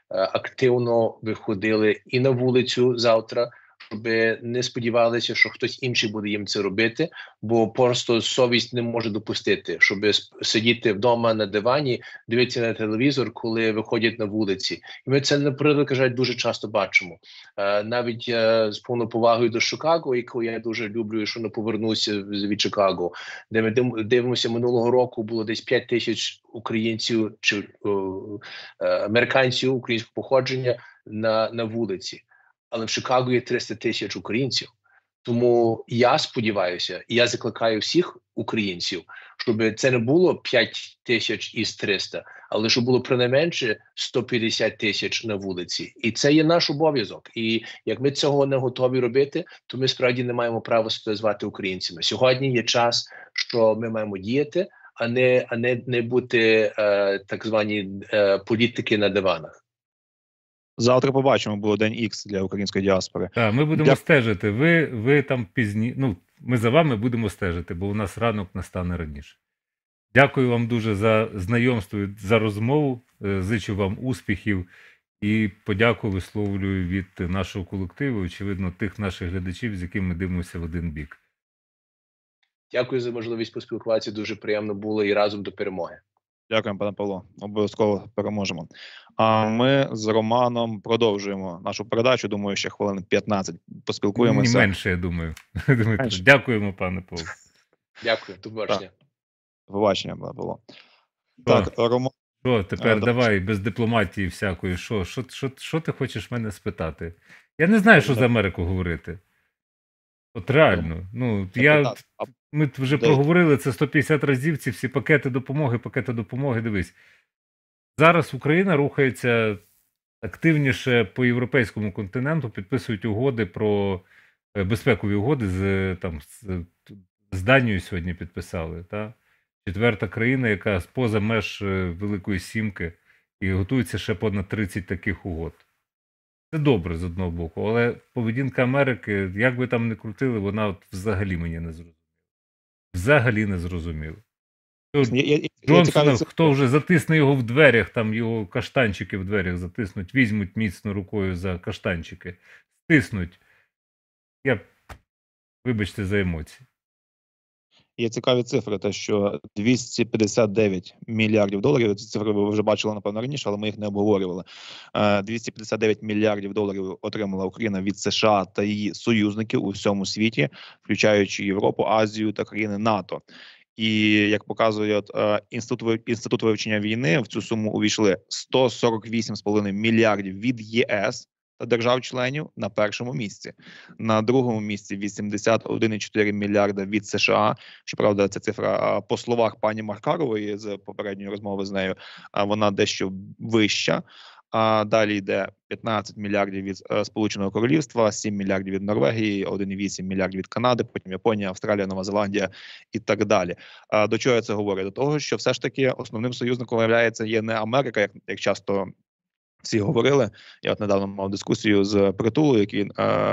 активно виходили і на вулицю завтра, щоб не сподівалися, що хтось інший буде їм це робити, бо просто совість не може допустити, щоб сидіти вдома на дивані, дивитися на телевізор, коли виходять на вулиці. І ми це, наприклад, дуже часто бачимо. Навіть з повною повагою до Чикаго, яку я дуже люблю, і що не повернуся від Чикаго, де ми дивимося, минулого року було десь 5 тисяч українців чи американців українського походження на вулиці. Але в Чикаго є 300 тисяч українців. Тому я сподіваюся, і я закликаю всіх українців, щоб це не було 5 тисяч із 300, але щоб було принайменше 150 тисяч на вулиці. І це є наш обов'язок. І як ми цього не готові робити, то ми справді не маємо права себе звати українцями. Сьогодні є час, що ми маємо діяти, а не бути так звані політики на диванах. Завтра побачимо, було День Ікс для української діаспори. Так, ми будемо стежити. Ви там пізні. Ну, ми за вами будемо стежити, бо у нас ранок настане раніше. Дякую вам дуже за знайомство, за розмову. Зичу вам успіхів і подяку висловлюю від нашого колективу, очевидно, тих наших глядачів, з якими ми дивимося в один бік. Дякую за можливість поспілкуватися. Дуже приємно було і разом до перемоги. Дякуємо, пане Павло. Обов'язково переможемо. А ми з Романом продовжуємо нашу передачу. Думаю, ще хвилин 15 поспілкуємося. Не менше, я думаю. Менше. Дякуємо, пане Павло. Дякую. До побачення. До побачення, пане Павло. Так, Роман. Що тепер, давай, без дипломатії всякої. Що ти хочеш мене спитати? Я не знаю, що за Америку говорити. От реально. Ну, ми вже проговорили це 150 разів, ці всі пакети допомоги, дивись. Зараз Україна рухається активніше по європейському континенту, підписують угоди про безпекові угоди з Данією сьогодні підписали. Та? 4-та країна, яка поза меж Великої Сімки, і готується ще понад 30 таких угод. Це добре з одного боку, але поведінка Америки, як би там не крутили, вона от взагалі мені не зрозуміла. Взагалі не зрозуміла. Джонсона, хто вже затисне його в дверях, там його каштанчики в дверях затиснуть, візьмуть міцно рукою за каштанчики, стиснуть. Вибачте за емоції. Є цікаві цифри, те, що 259 мільярдів доларів, ці цифри ви вже бачили, напевно, раніше, але ми їх не обговорювали. 259 мільярдів доларів отримала Україна від США та її союзників у всьому світі, включаючи Європу, Азію та країни НАТО. І, як показує Інститут вивчення війни, в цю суму увійшли 148,5 мільярдів від ЄС та держав-членів на першому місці. На другому місці 81,4 мільярда від США. Щоправда, ця цифра, по словах пані Маркарової з попередньої розмови з нею, вона дещо вища. Далі йде 15 мільярдів від Сполученого Королівства, 7 мільярдів від Норвегії, 1,8 мільярдів від Канади, потім Японія, Австралія, Нова Зеландія і так далі. До чого я це говорю? До того, що все ж таки основним союзником, виявляється, є не Америка, як часто всі говорили. Я от недавно мав дискусію з Притулою, який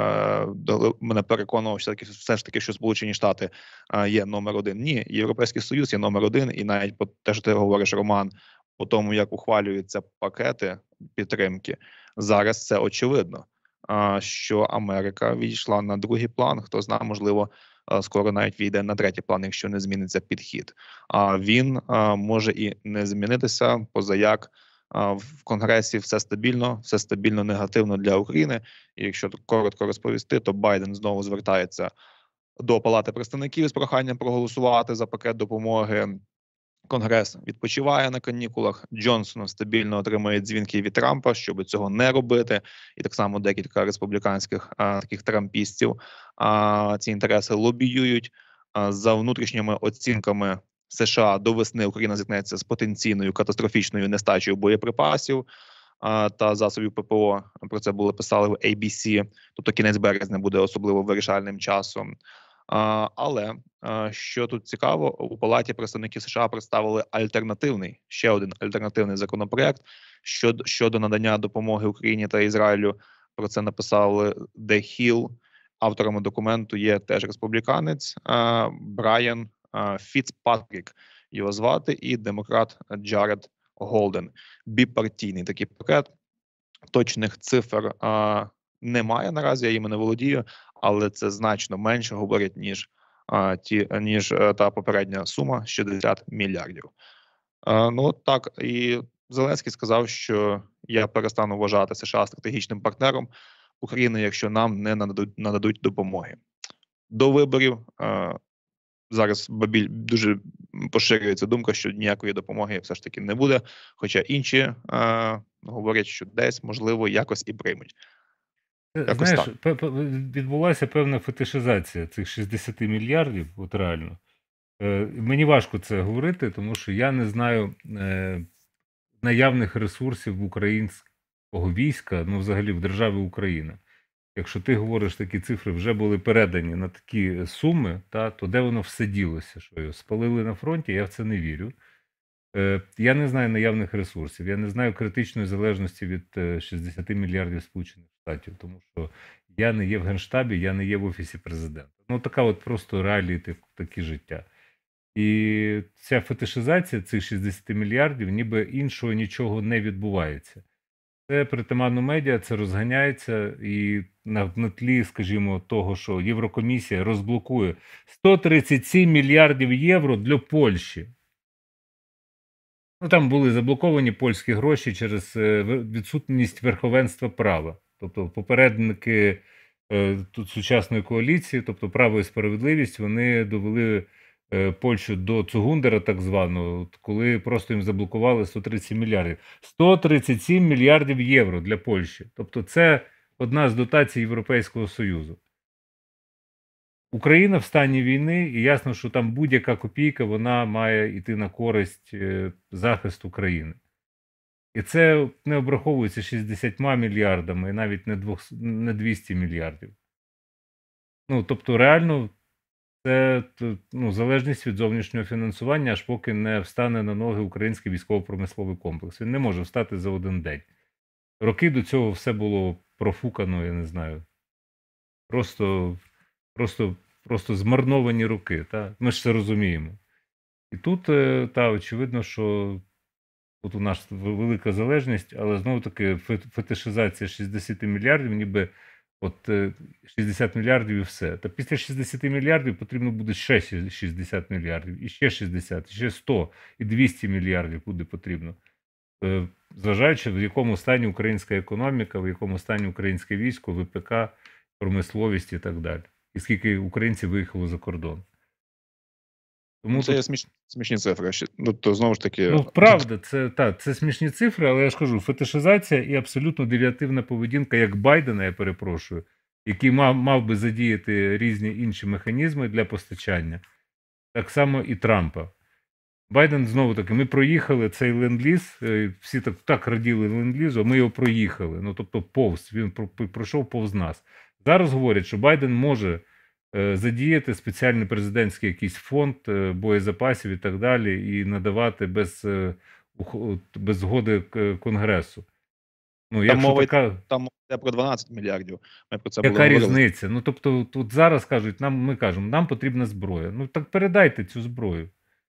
мене переконував, що все ж таки, що Сполучені Штати є номер один. Ні, Європейський Союз є номер один, і навіть по те, що ти говориш, Роман, по тому, як ухвалюються пакети підтримки, зараз це очевидно, що Америка відійшла на другий план. Хто знає, можливо, скоро навіть війде на третій план, якщо не зміниться підхід. А він може і не змінитися, позаяк в Конгресі все стабільно негативно для України. І якщо коротко розповісти, то Байден знову звертається до Палати представників з проханням проголосувати за пакет допомоги. Конгрес відпочиває на канікулах. Джонсон стабільно отримує дзвінки від Трампа, щоб цього не робити. І так само декілька республіканських таких трампістів ці інтереси лобіюють. За внутрішніми оцінками США до весни Україна зіткнеться з потенційною катастрофічною нестачею боєприпасів та засобів ППО. Про це писали в ABC. Тобто кінець березня буде особливо вирішальним часом. Але, що тут цікаво, у Палаті представників США представили ще один альтернативний законопроект щодо надання допомоги Україні та Ізраїлю. Про це написали The Hill. Авторами документу є теж республіканець Брайан Фіцпатрік, його звати, і демократ Джаред Голден. Біпартійний такий пакет. точних цифр немає наразі, я їм не володію, але це значно менше говорять, ніж та попередня сума 60 мільярдів. Ну так, і Зеленський сказав, що я перестану вважати США стратегічним партнером України, якщо нам не нададуть допомоги. До виборів зараз дуже поширюється думка, що ніякої допомоги все ж таки не буде, хоча інші говорять, що десь, можливо, якось і приймуть. Якось Знаєш, так. відбулася певна фетишизація цих 60 мільярдів, от реально. Мені важко це говорити, тому що я не знаю наявних ресурсів українського війська, ну взагалі в державі Україна. Якщо ти говориш, такі цифри вже були передані на такі суми, то де воно все ділося? Що його спалили на фронті, я в це не вірю. Я не знаю наявних ресурсів, я не знаю критичної залежності від 60 мільярдів Сполучених Штатів, тому що я не є в Генштабі, я не є в Офісі Президента. Ну, така от просто реалії такі життя. І ця фетишизація цих 60 мільярдів, ніби іншого нічого не відбувається. Це притаманно медіа, це розганяється, і на тлі, скажімо, того, що Єврокомісія розблокує 137 мільярдів євро для Польщі. Ну, там були заблоковані польські гроші через відсутність верховенства права. Тобто попередники тут сучасної коаліції, тобто право і справедливість, вони довели Польщу до Цугундера, так званого, коли просто їм заблокували 137 мільярдів. 137 мільярдів євро для Польщі. Тобто це одна з дотацій Європейського Союзу. Україна в стані війни, і ясно, що там будь-яка копійка, вона має йти на користь захисту країни. І це не обраховується 60 мільярдами, і навіть не 200 мільярдів. Ну, тобто, реально, це залежність від зовнішнього фінансування, аж поки не встане на ноги український військово-промисловий комплекс. Він не може встати за один день. Роки до цього все було профукано, я не знаю. Просто змарновані роки. Ми ж це розуміємо. І тут, очевидно, що тут у нас велика залежність, але знову-таки фетишизація 60 мільярдів, ніби от 60 мільярдів і все. Та після 60 мільярдів потрібно буде ще 60 мільярдів, і ще 60, і ще 100, і 200 мільярдів буде потрібно. Зважаючи, в якому стані українська економіка, в якому стані українське військо, ВПК, промисловість і так далі. І скільки українців виїхало за кордон. Тому це є смішні цифри. То знову ж таки. Ну, правда, це смішні цифри, але я ж кажу, фетишизація і абсолютно девіативна поведінка, як Байдена, я перепрошую, який мав би задіяти різні інші механізми для постачання. Так само і Трампа. Байден знову-таки, ми проїхали цей ленд-ліз, всі так раділи ленд-лізу, а ми його проїхали. Ну, тобто повз, він пройшов повз нас. Зараз говорять, що Байден може задіяти спеціальний президентський якийсь фонд боєзапасів і так далі, і надавати без згоди Конгресу. Ну, там мова йде про 12 мільярдів. Ми про це яка були різниця? Ну, тобто, тут зараз кажуть, ми кажемо, нам потрібна зброя. Ну, так передайте цю зброю.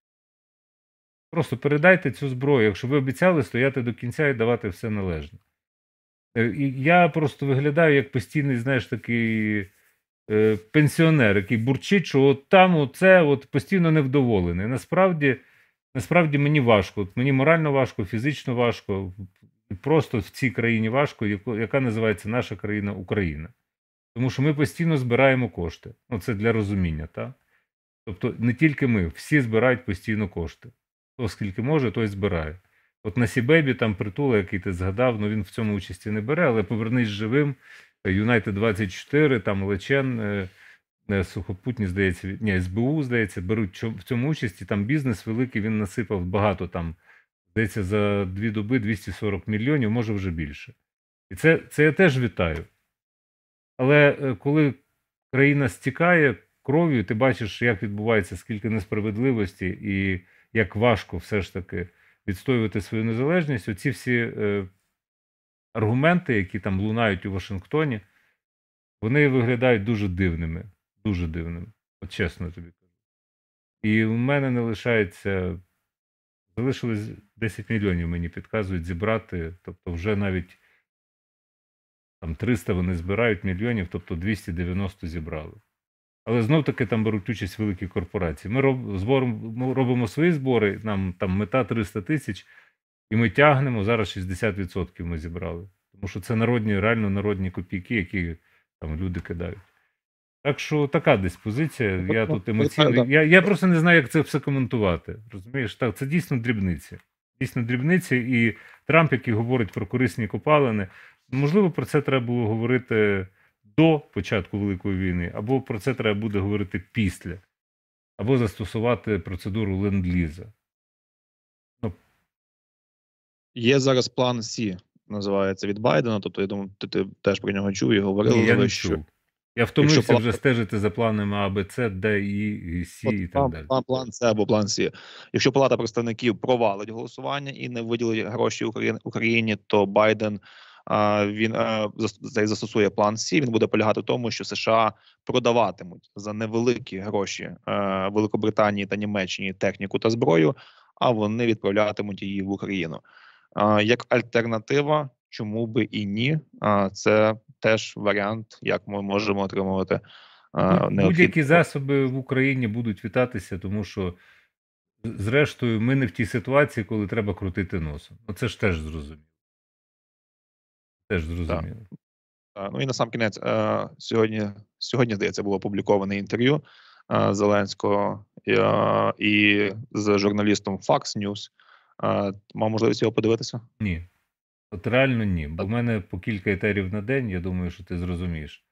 Просто передайте цю зброю. Якщо ви обіцяли стояти до кінця і давати все належне. І я просто виглядаю як постійний, знаєш, такий пенсіонер, який бурчить, що от там оце постійно невдоволений. Насправді мені важко. Мені морально важко, фізично важко. Просто в цій країні важко, яка називається наша країна Україна. Тому що ми постійно збираємо кошти. Це для розуміння, так? Тобто не тільки ми, всі збирають постійно кошти. Хто скільки може, той збирає. От на Сібебі, там Притула, який ти згадав, він в цьому участі не бере, але «Повернись живим», Юнайтед 24, там Лечен, Сухопутні, здається, СБУ, здається, беруть в цьому участі, там бізнес великий, він насипав багато, там, здається, за 2 доби 240 мільйонів, може вже більше. І це я теж вітаю. Але коли країна стікає кров'ю, ти бачиш, як відбувається, скільки несправедливості і як важко все ж таки відстоювати свою незалежність, оці всі аргументи, які там лунають у Вашингтоні, вони виглядають дуже дивними. Дуже дивними. От чесно тобі кажу. І у мене залишилось 10 мільйонів, мені підказують, зібрати. Тобто вже навіть там 300 вони збирають мільйонів, тобто 290 зібрали. Але знов-таки там беруть участь великі корпорації. Ми робимо свої збори, нам там мета 300 тисяч, і ми тягнемо, зараз 60% ми зібрали. Тому що це реально народні копійки, які там люди кидають. Так що така десь позиція, я тут емоційний. Я просто не знаю, як це все коментувати. Розумієш? Так, це дійсно дрібниці. Дійсно дрібниці, і Трамп, який говорить про корисні копалини, можливо, про це треба було говорити до початку Великої війни, або про це треба буде говорити після, або застосувати процедуру ленд-ліза. Є зараз план Сі, називається, від Байдена, тобто, я думаю, ти теж про нього чув і говорили. Ні, я не чув. Я втомився вже стежити за планами А, Б, С, Д, І, С і так далі. План С або план Сі. Якщо Палата представників провалить голосування і не виділить гроші Україні, то Байден він застосує план Сі. Він буде полягати в тому, що США продаватимуть за невеликі гроші Великобританії та Німеччині техніку та зброю, а вони відправлятимуть її в Україну. Як альтернатива, чому би і ні, це теж варіант, як ми можемо отримувати будь-які засоби в Україні будуть вітатися, тому що, зрештою, ми не в тій ситуації, коли треба крутити носом. Це ж теж зрозуміло. Ну і насамкінець, сьогодні, здається, було опубліковане інтерв'ю Зеленського і з журналістом Fox News. Мав можливість його подивитися? Ні. От реально ні. Бо в мене по кілька етерів на день, я думаю, що ти зрозумієш.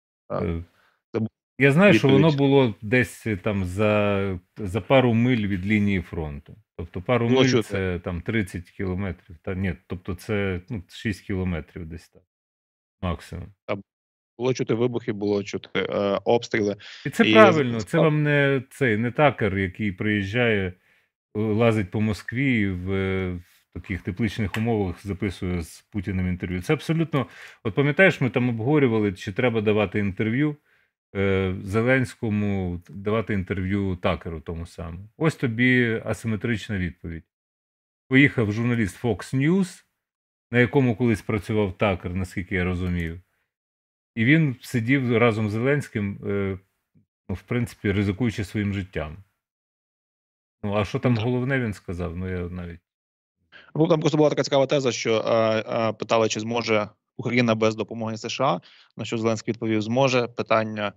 Я знаю, що воно було десь там за пару миль від лінії фронту. Тобто пару миль – це там 30 кілометрів. Тобто це 6 кілометрів десь так. Максимум. Було чути вибухи, було чути обстріли. І це правильно. Це вам не такер, який приїжджає, лазить по Москві і в таких тепличних умовах записує з Путіним інтерв'ю. Це абсолютно... От пам'ятаєш, ми там обговорювали, чи треба давати інтерв'ю Зеленському, давати інтерв'ю Такеру тому самому. Ось тобі асиметрична відповідь. Поїхав журналіст Fox News, на якому колись працював Такер, наскільки я розумію. І він сидів разом з Зеленським, в принципі, ризикуючи своїм життям. А що там головне він сказав? Я навіть... Там просто була така цікава теза, що питали, чи зможе Україна без допомоги США, на що Зеленський відповів: зможе. Питання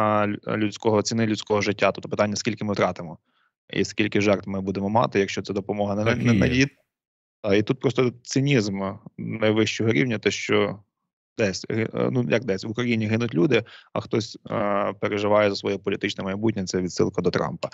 ціни людського життя, тобто питання, скільки ми втратимо і скільки жертв ми будемо мати, якщо ця допомога не надійде. І тут просто цинізм найвищого рівня, те, що десь в Україні гинуть люди, а хтось переживає за своє політичне майбутнє. Це відсилка до Трампа.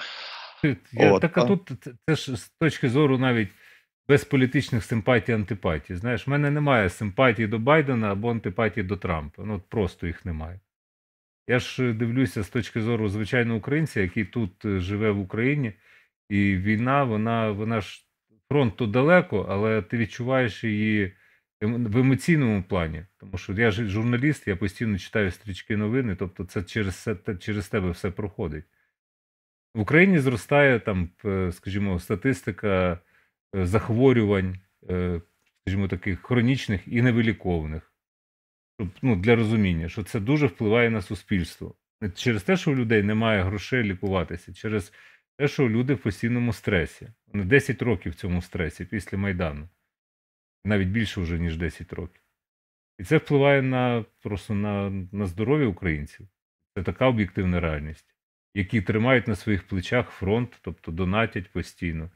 Тут це ж з точки зору навіть без політичних симпатій, антипатій. Знаєш, в мене немає симпатії до Байдена або антипатії до Трампа. Просто їх немає. Я ж дивлюся з точки зору звичайного українця, який тут живе в Україні, і війна, вона ж фронт тут далеко, але ти відчуваєш її в емоційному плані. Тому що я ж журналіст, я постійно читаю стрічки новини, тобто це через тебе все проходить. В Україні зростає там, скажімо, статистика захворювань, скажімо, таких хронічних і невиліковних. Для розуміння, що це дуже впливає на суспільство. Не через те, що у людей немає грошей лікуватися, через те, що люди в постійному стресі. Вони 10 років в цьому стресі після Майдану. Навіть більше вже, ніж 10 років. І це впливає просто на здоров'я українців. Це така об'єктивна реальність, які тримають на своїх плечах фронт, тобто донатять постійно,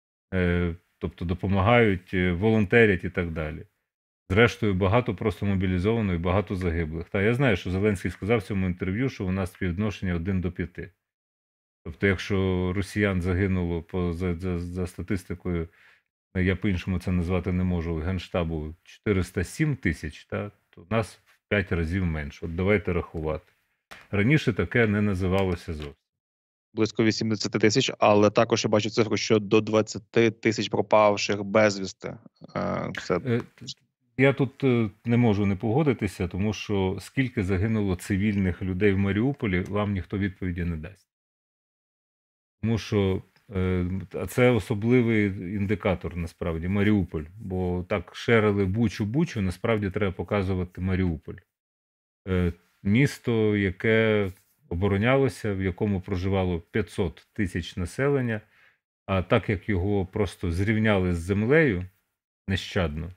тобто допомагають, волонтерять і так далі. Зрештою, багато просто мобілізовано і багато загиблих. Я знаю, що Зеленський сказав в цьому інтерв'ю, що у нас співвідношення 1 до 5. Тобто, якщо росіян загинуло за статистикою, я по-іншому це назвати не можу, Генштабу 407 тисяч, то у нас в 5 разів менше. От давайте рахувати. Раніше таке не називалося зовсім. Близько 80 тисяч, але також я бачу цифру, що до 20 тисяч пропавших безвісти. Я тут не можу не погодитися, тому що скільки загинуло цивільних людей в Маріуполі, вам ніхто відповіді не дасть. Тому що А це особливий індикатор, насправді, Маріуполь. Бо так шерили Бучу, насправді треба показувати Маріуполь. Місто, яке оборонялося, в якому проживало 500 тисяч населення, а так як його просто зрівняли з землею нещадно,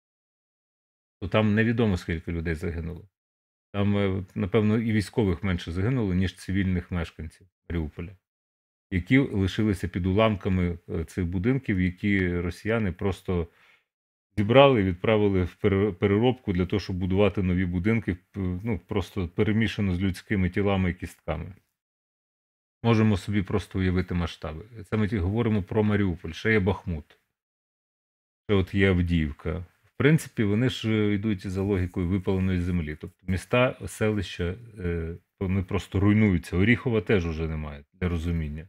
то там невідомо, скільки людей загинуло. Там, напевно, і військових менше загинуло, ніж цивільних мешканців Маріуполя, які лишилися під уламками цих будинків, які росіяни просто зібрали і відправили в переробку для того, щоб будувати нові будинки, ну, просто перемішано з людськими тілами і кістками. Можемо собі просто уявити масштаби. Це ми говоримо про Маріуполь, ще є Бахмут, ще от є Авдіївка. В принципі, вони ж йдуть за логікою випаленої землі. Тобто міста, селища, вони просто руйнуються. Оріхова теж уже немає, для розуміння.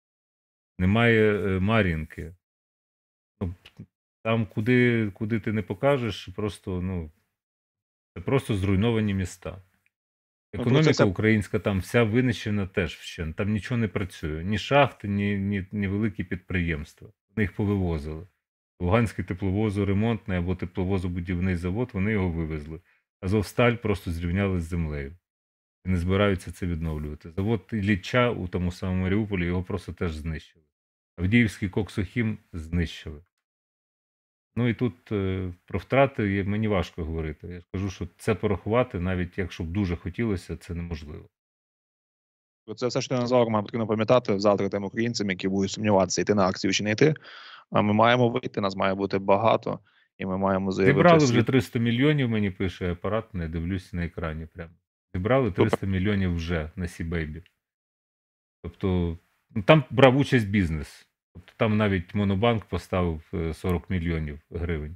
Немає Мар'їнки. Ну, там, куди ти не покажеш, просто, це просто зруйновані міста. Економіка українська там вся винищена теж вщент. Там нічого не працює. Ні шахти, ні великі підприємства. Вони їх повивозили. Луганський тепловозоремонтний або тепловозобудівний завод, вони його вивезли. Азовсталь просто зрівняли з землею. І не збираються це відновлювати. Завод Ілліча у тому самому Маріуполі його просто теж знищили. Авдіївський коксохім знищили. Ну і тут про втрати мені важко говорити. Я скажу, що це порахувати, навіть якщо б дуже хотілося, це неможливо. Це все, що ти назвав, Роман, потрібно пам'ятати завтра тим українцям, які будуть сумніватися, йти на акцію чи не йти. А ми маємо вийти, нас має бути багато, і ми маємо заявити... Зібрали вже 300 мільйонів, мені пише апарат, не дивлюся на екрані прямо. Зібрали 300 мільйонів вже на Сібейбі. Тобто, там брав участь бізнес. Тобто там навіть Монобанк поставив 40 мільйонів гривень.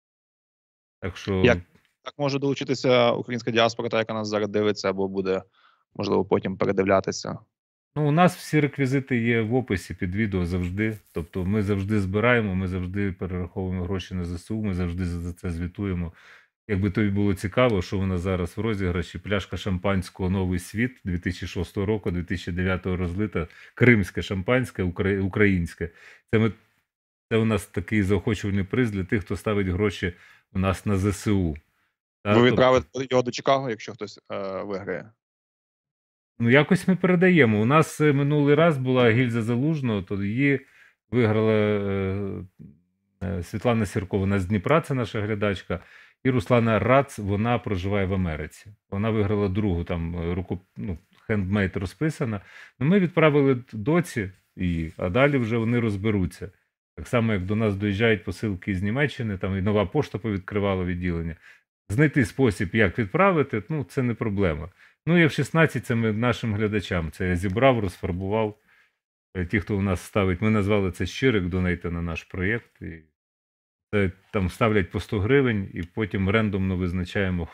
Так що... Як може долучитися українська діаспора, та яка нас зараз дивиться, або буде, можливо, потім передивлятися? Ну, у нас всі реквізити є в описі під відео завжди. Тобто ми завжди збираємо, ми завжди перераховуємо гроші на ЗСУ, ми завжди за це звітуємо. Якби тобі було цікаво, що у нас зараз в розіграші, пляшка шампанського «Новий світ» 2006 року, 2009 розлита, кримське шампанське, українське. Це у нас такий заохочувальний приз для тих, хто ставить гроші у нас на ЗСУ. Ви відправите його до Чикаго, якщо хтось виграє? Ну, якось ми передаємо. У нас минулий раз була гільза Залужного, то її виграла Світлана Сірко, вона з Дніпра, це наша глядачка, і Руслана Рац, вона проживає в Америці. Вона виграла другу, там, хендмейд розписана. Ну, ми відправили доці її, а далі вже вони розберуться. Так само, як до нас доїжджають посилки з Німеччини, там і Нова пошта повідкривала відділення. Знайти спосіб, як відправити, це не проблема. Ну, і F-16 це ми нашим глядачам. Це я зібрав, розфарбував. Ті, хто у нас ставить, ми назвали це «Щирик», донейте на наш проєкт. І це там ставлять по 100 гривень, і потім рендомно визначаємо,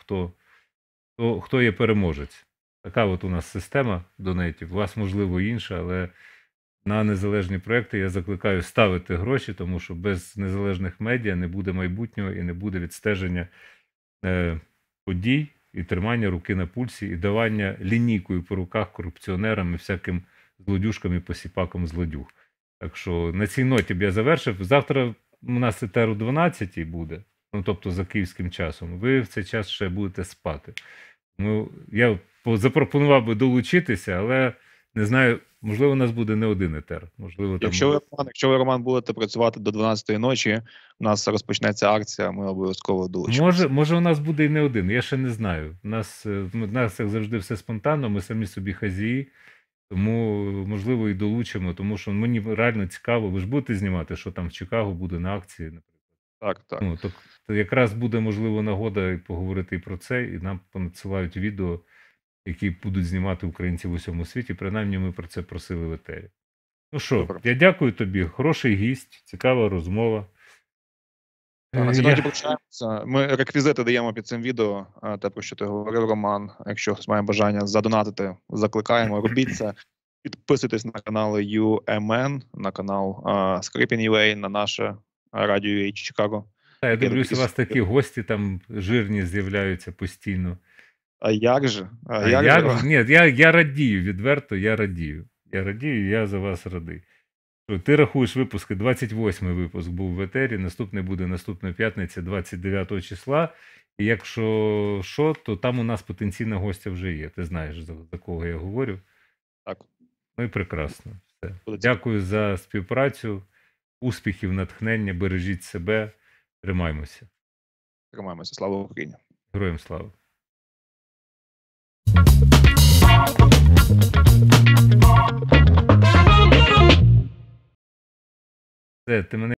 хто є переможець. Така от у нас система донейтів. У вас, можливо, інша, але на незалежні проєкти я закликаю ставити гроші, тому що без незалежних медіа не буде майбутнього і не буде відстеження подій і тримання руки на пульсі, і давання лінійкою по руках корупціонерам і всяким злодюжкам і посіпакам злодюг. Так що на цій ноті б я завершив. Завтра у нас етер о 12-й буде, тобто за київським часом. Ви в цей час ще будете спати. Я запропонував би долучитися, але не знаю, можливо, у нас буде не один етер. Можливо, там... Якщо ви, Роман, будете працювати до 12-ї ночі, у нас розпочнеться акція, ми обов'язково долучимося. Може у нас буде і не один, я ще не знаю. У нас, як завжди, все спонтанно, ми самі собі хазії, тому, можливо, і долучимо, тому що мені реально цікаво, ви ж будете знімати, що там в Чикаго буде на акції, наприклад. Так. То якраз буде, можливо, нагода поговорити і про це, і нам понадсилають відео, які будуть знімати українці в усьому світі. Принаймні, ми про це просили в етері. Ну що, я дякую тобі. Хороший гість, цікава розмова. На сьогодні прощаємося. Ми реквізити даємо під цим відео, те, про що ти говорив, Роман. Якщо хтось має бажання задонатити, закликаємо, робіть це. Підписуйтесь на канали UMN, на канал Скрипін.UA, на наше радіо UA Чикаго. Я дивлюся, у вас такі гості там жирні з'являються постійно. А як же? Ні, я радію, відверто, я радію. Я за вас радий. Ти рахуєш випуски, 28-й випуск був в етері, наступний буде наступної п'ятниці, 29 числа. І якщо що, то там у нас потенційна гостя вже є. Ти знаєш, за кого я говорю. Так. Ну і прекрасно. Все. Буде Дякую за співпрацю, успіхів, натхнення, бережіть себе, тримаймося. Тримаємося. Слава Україні! Героям слава! Все, ти мене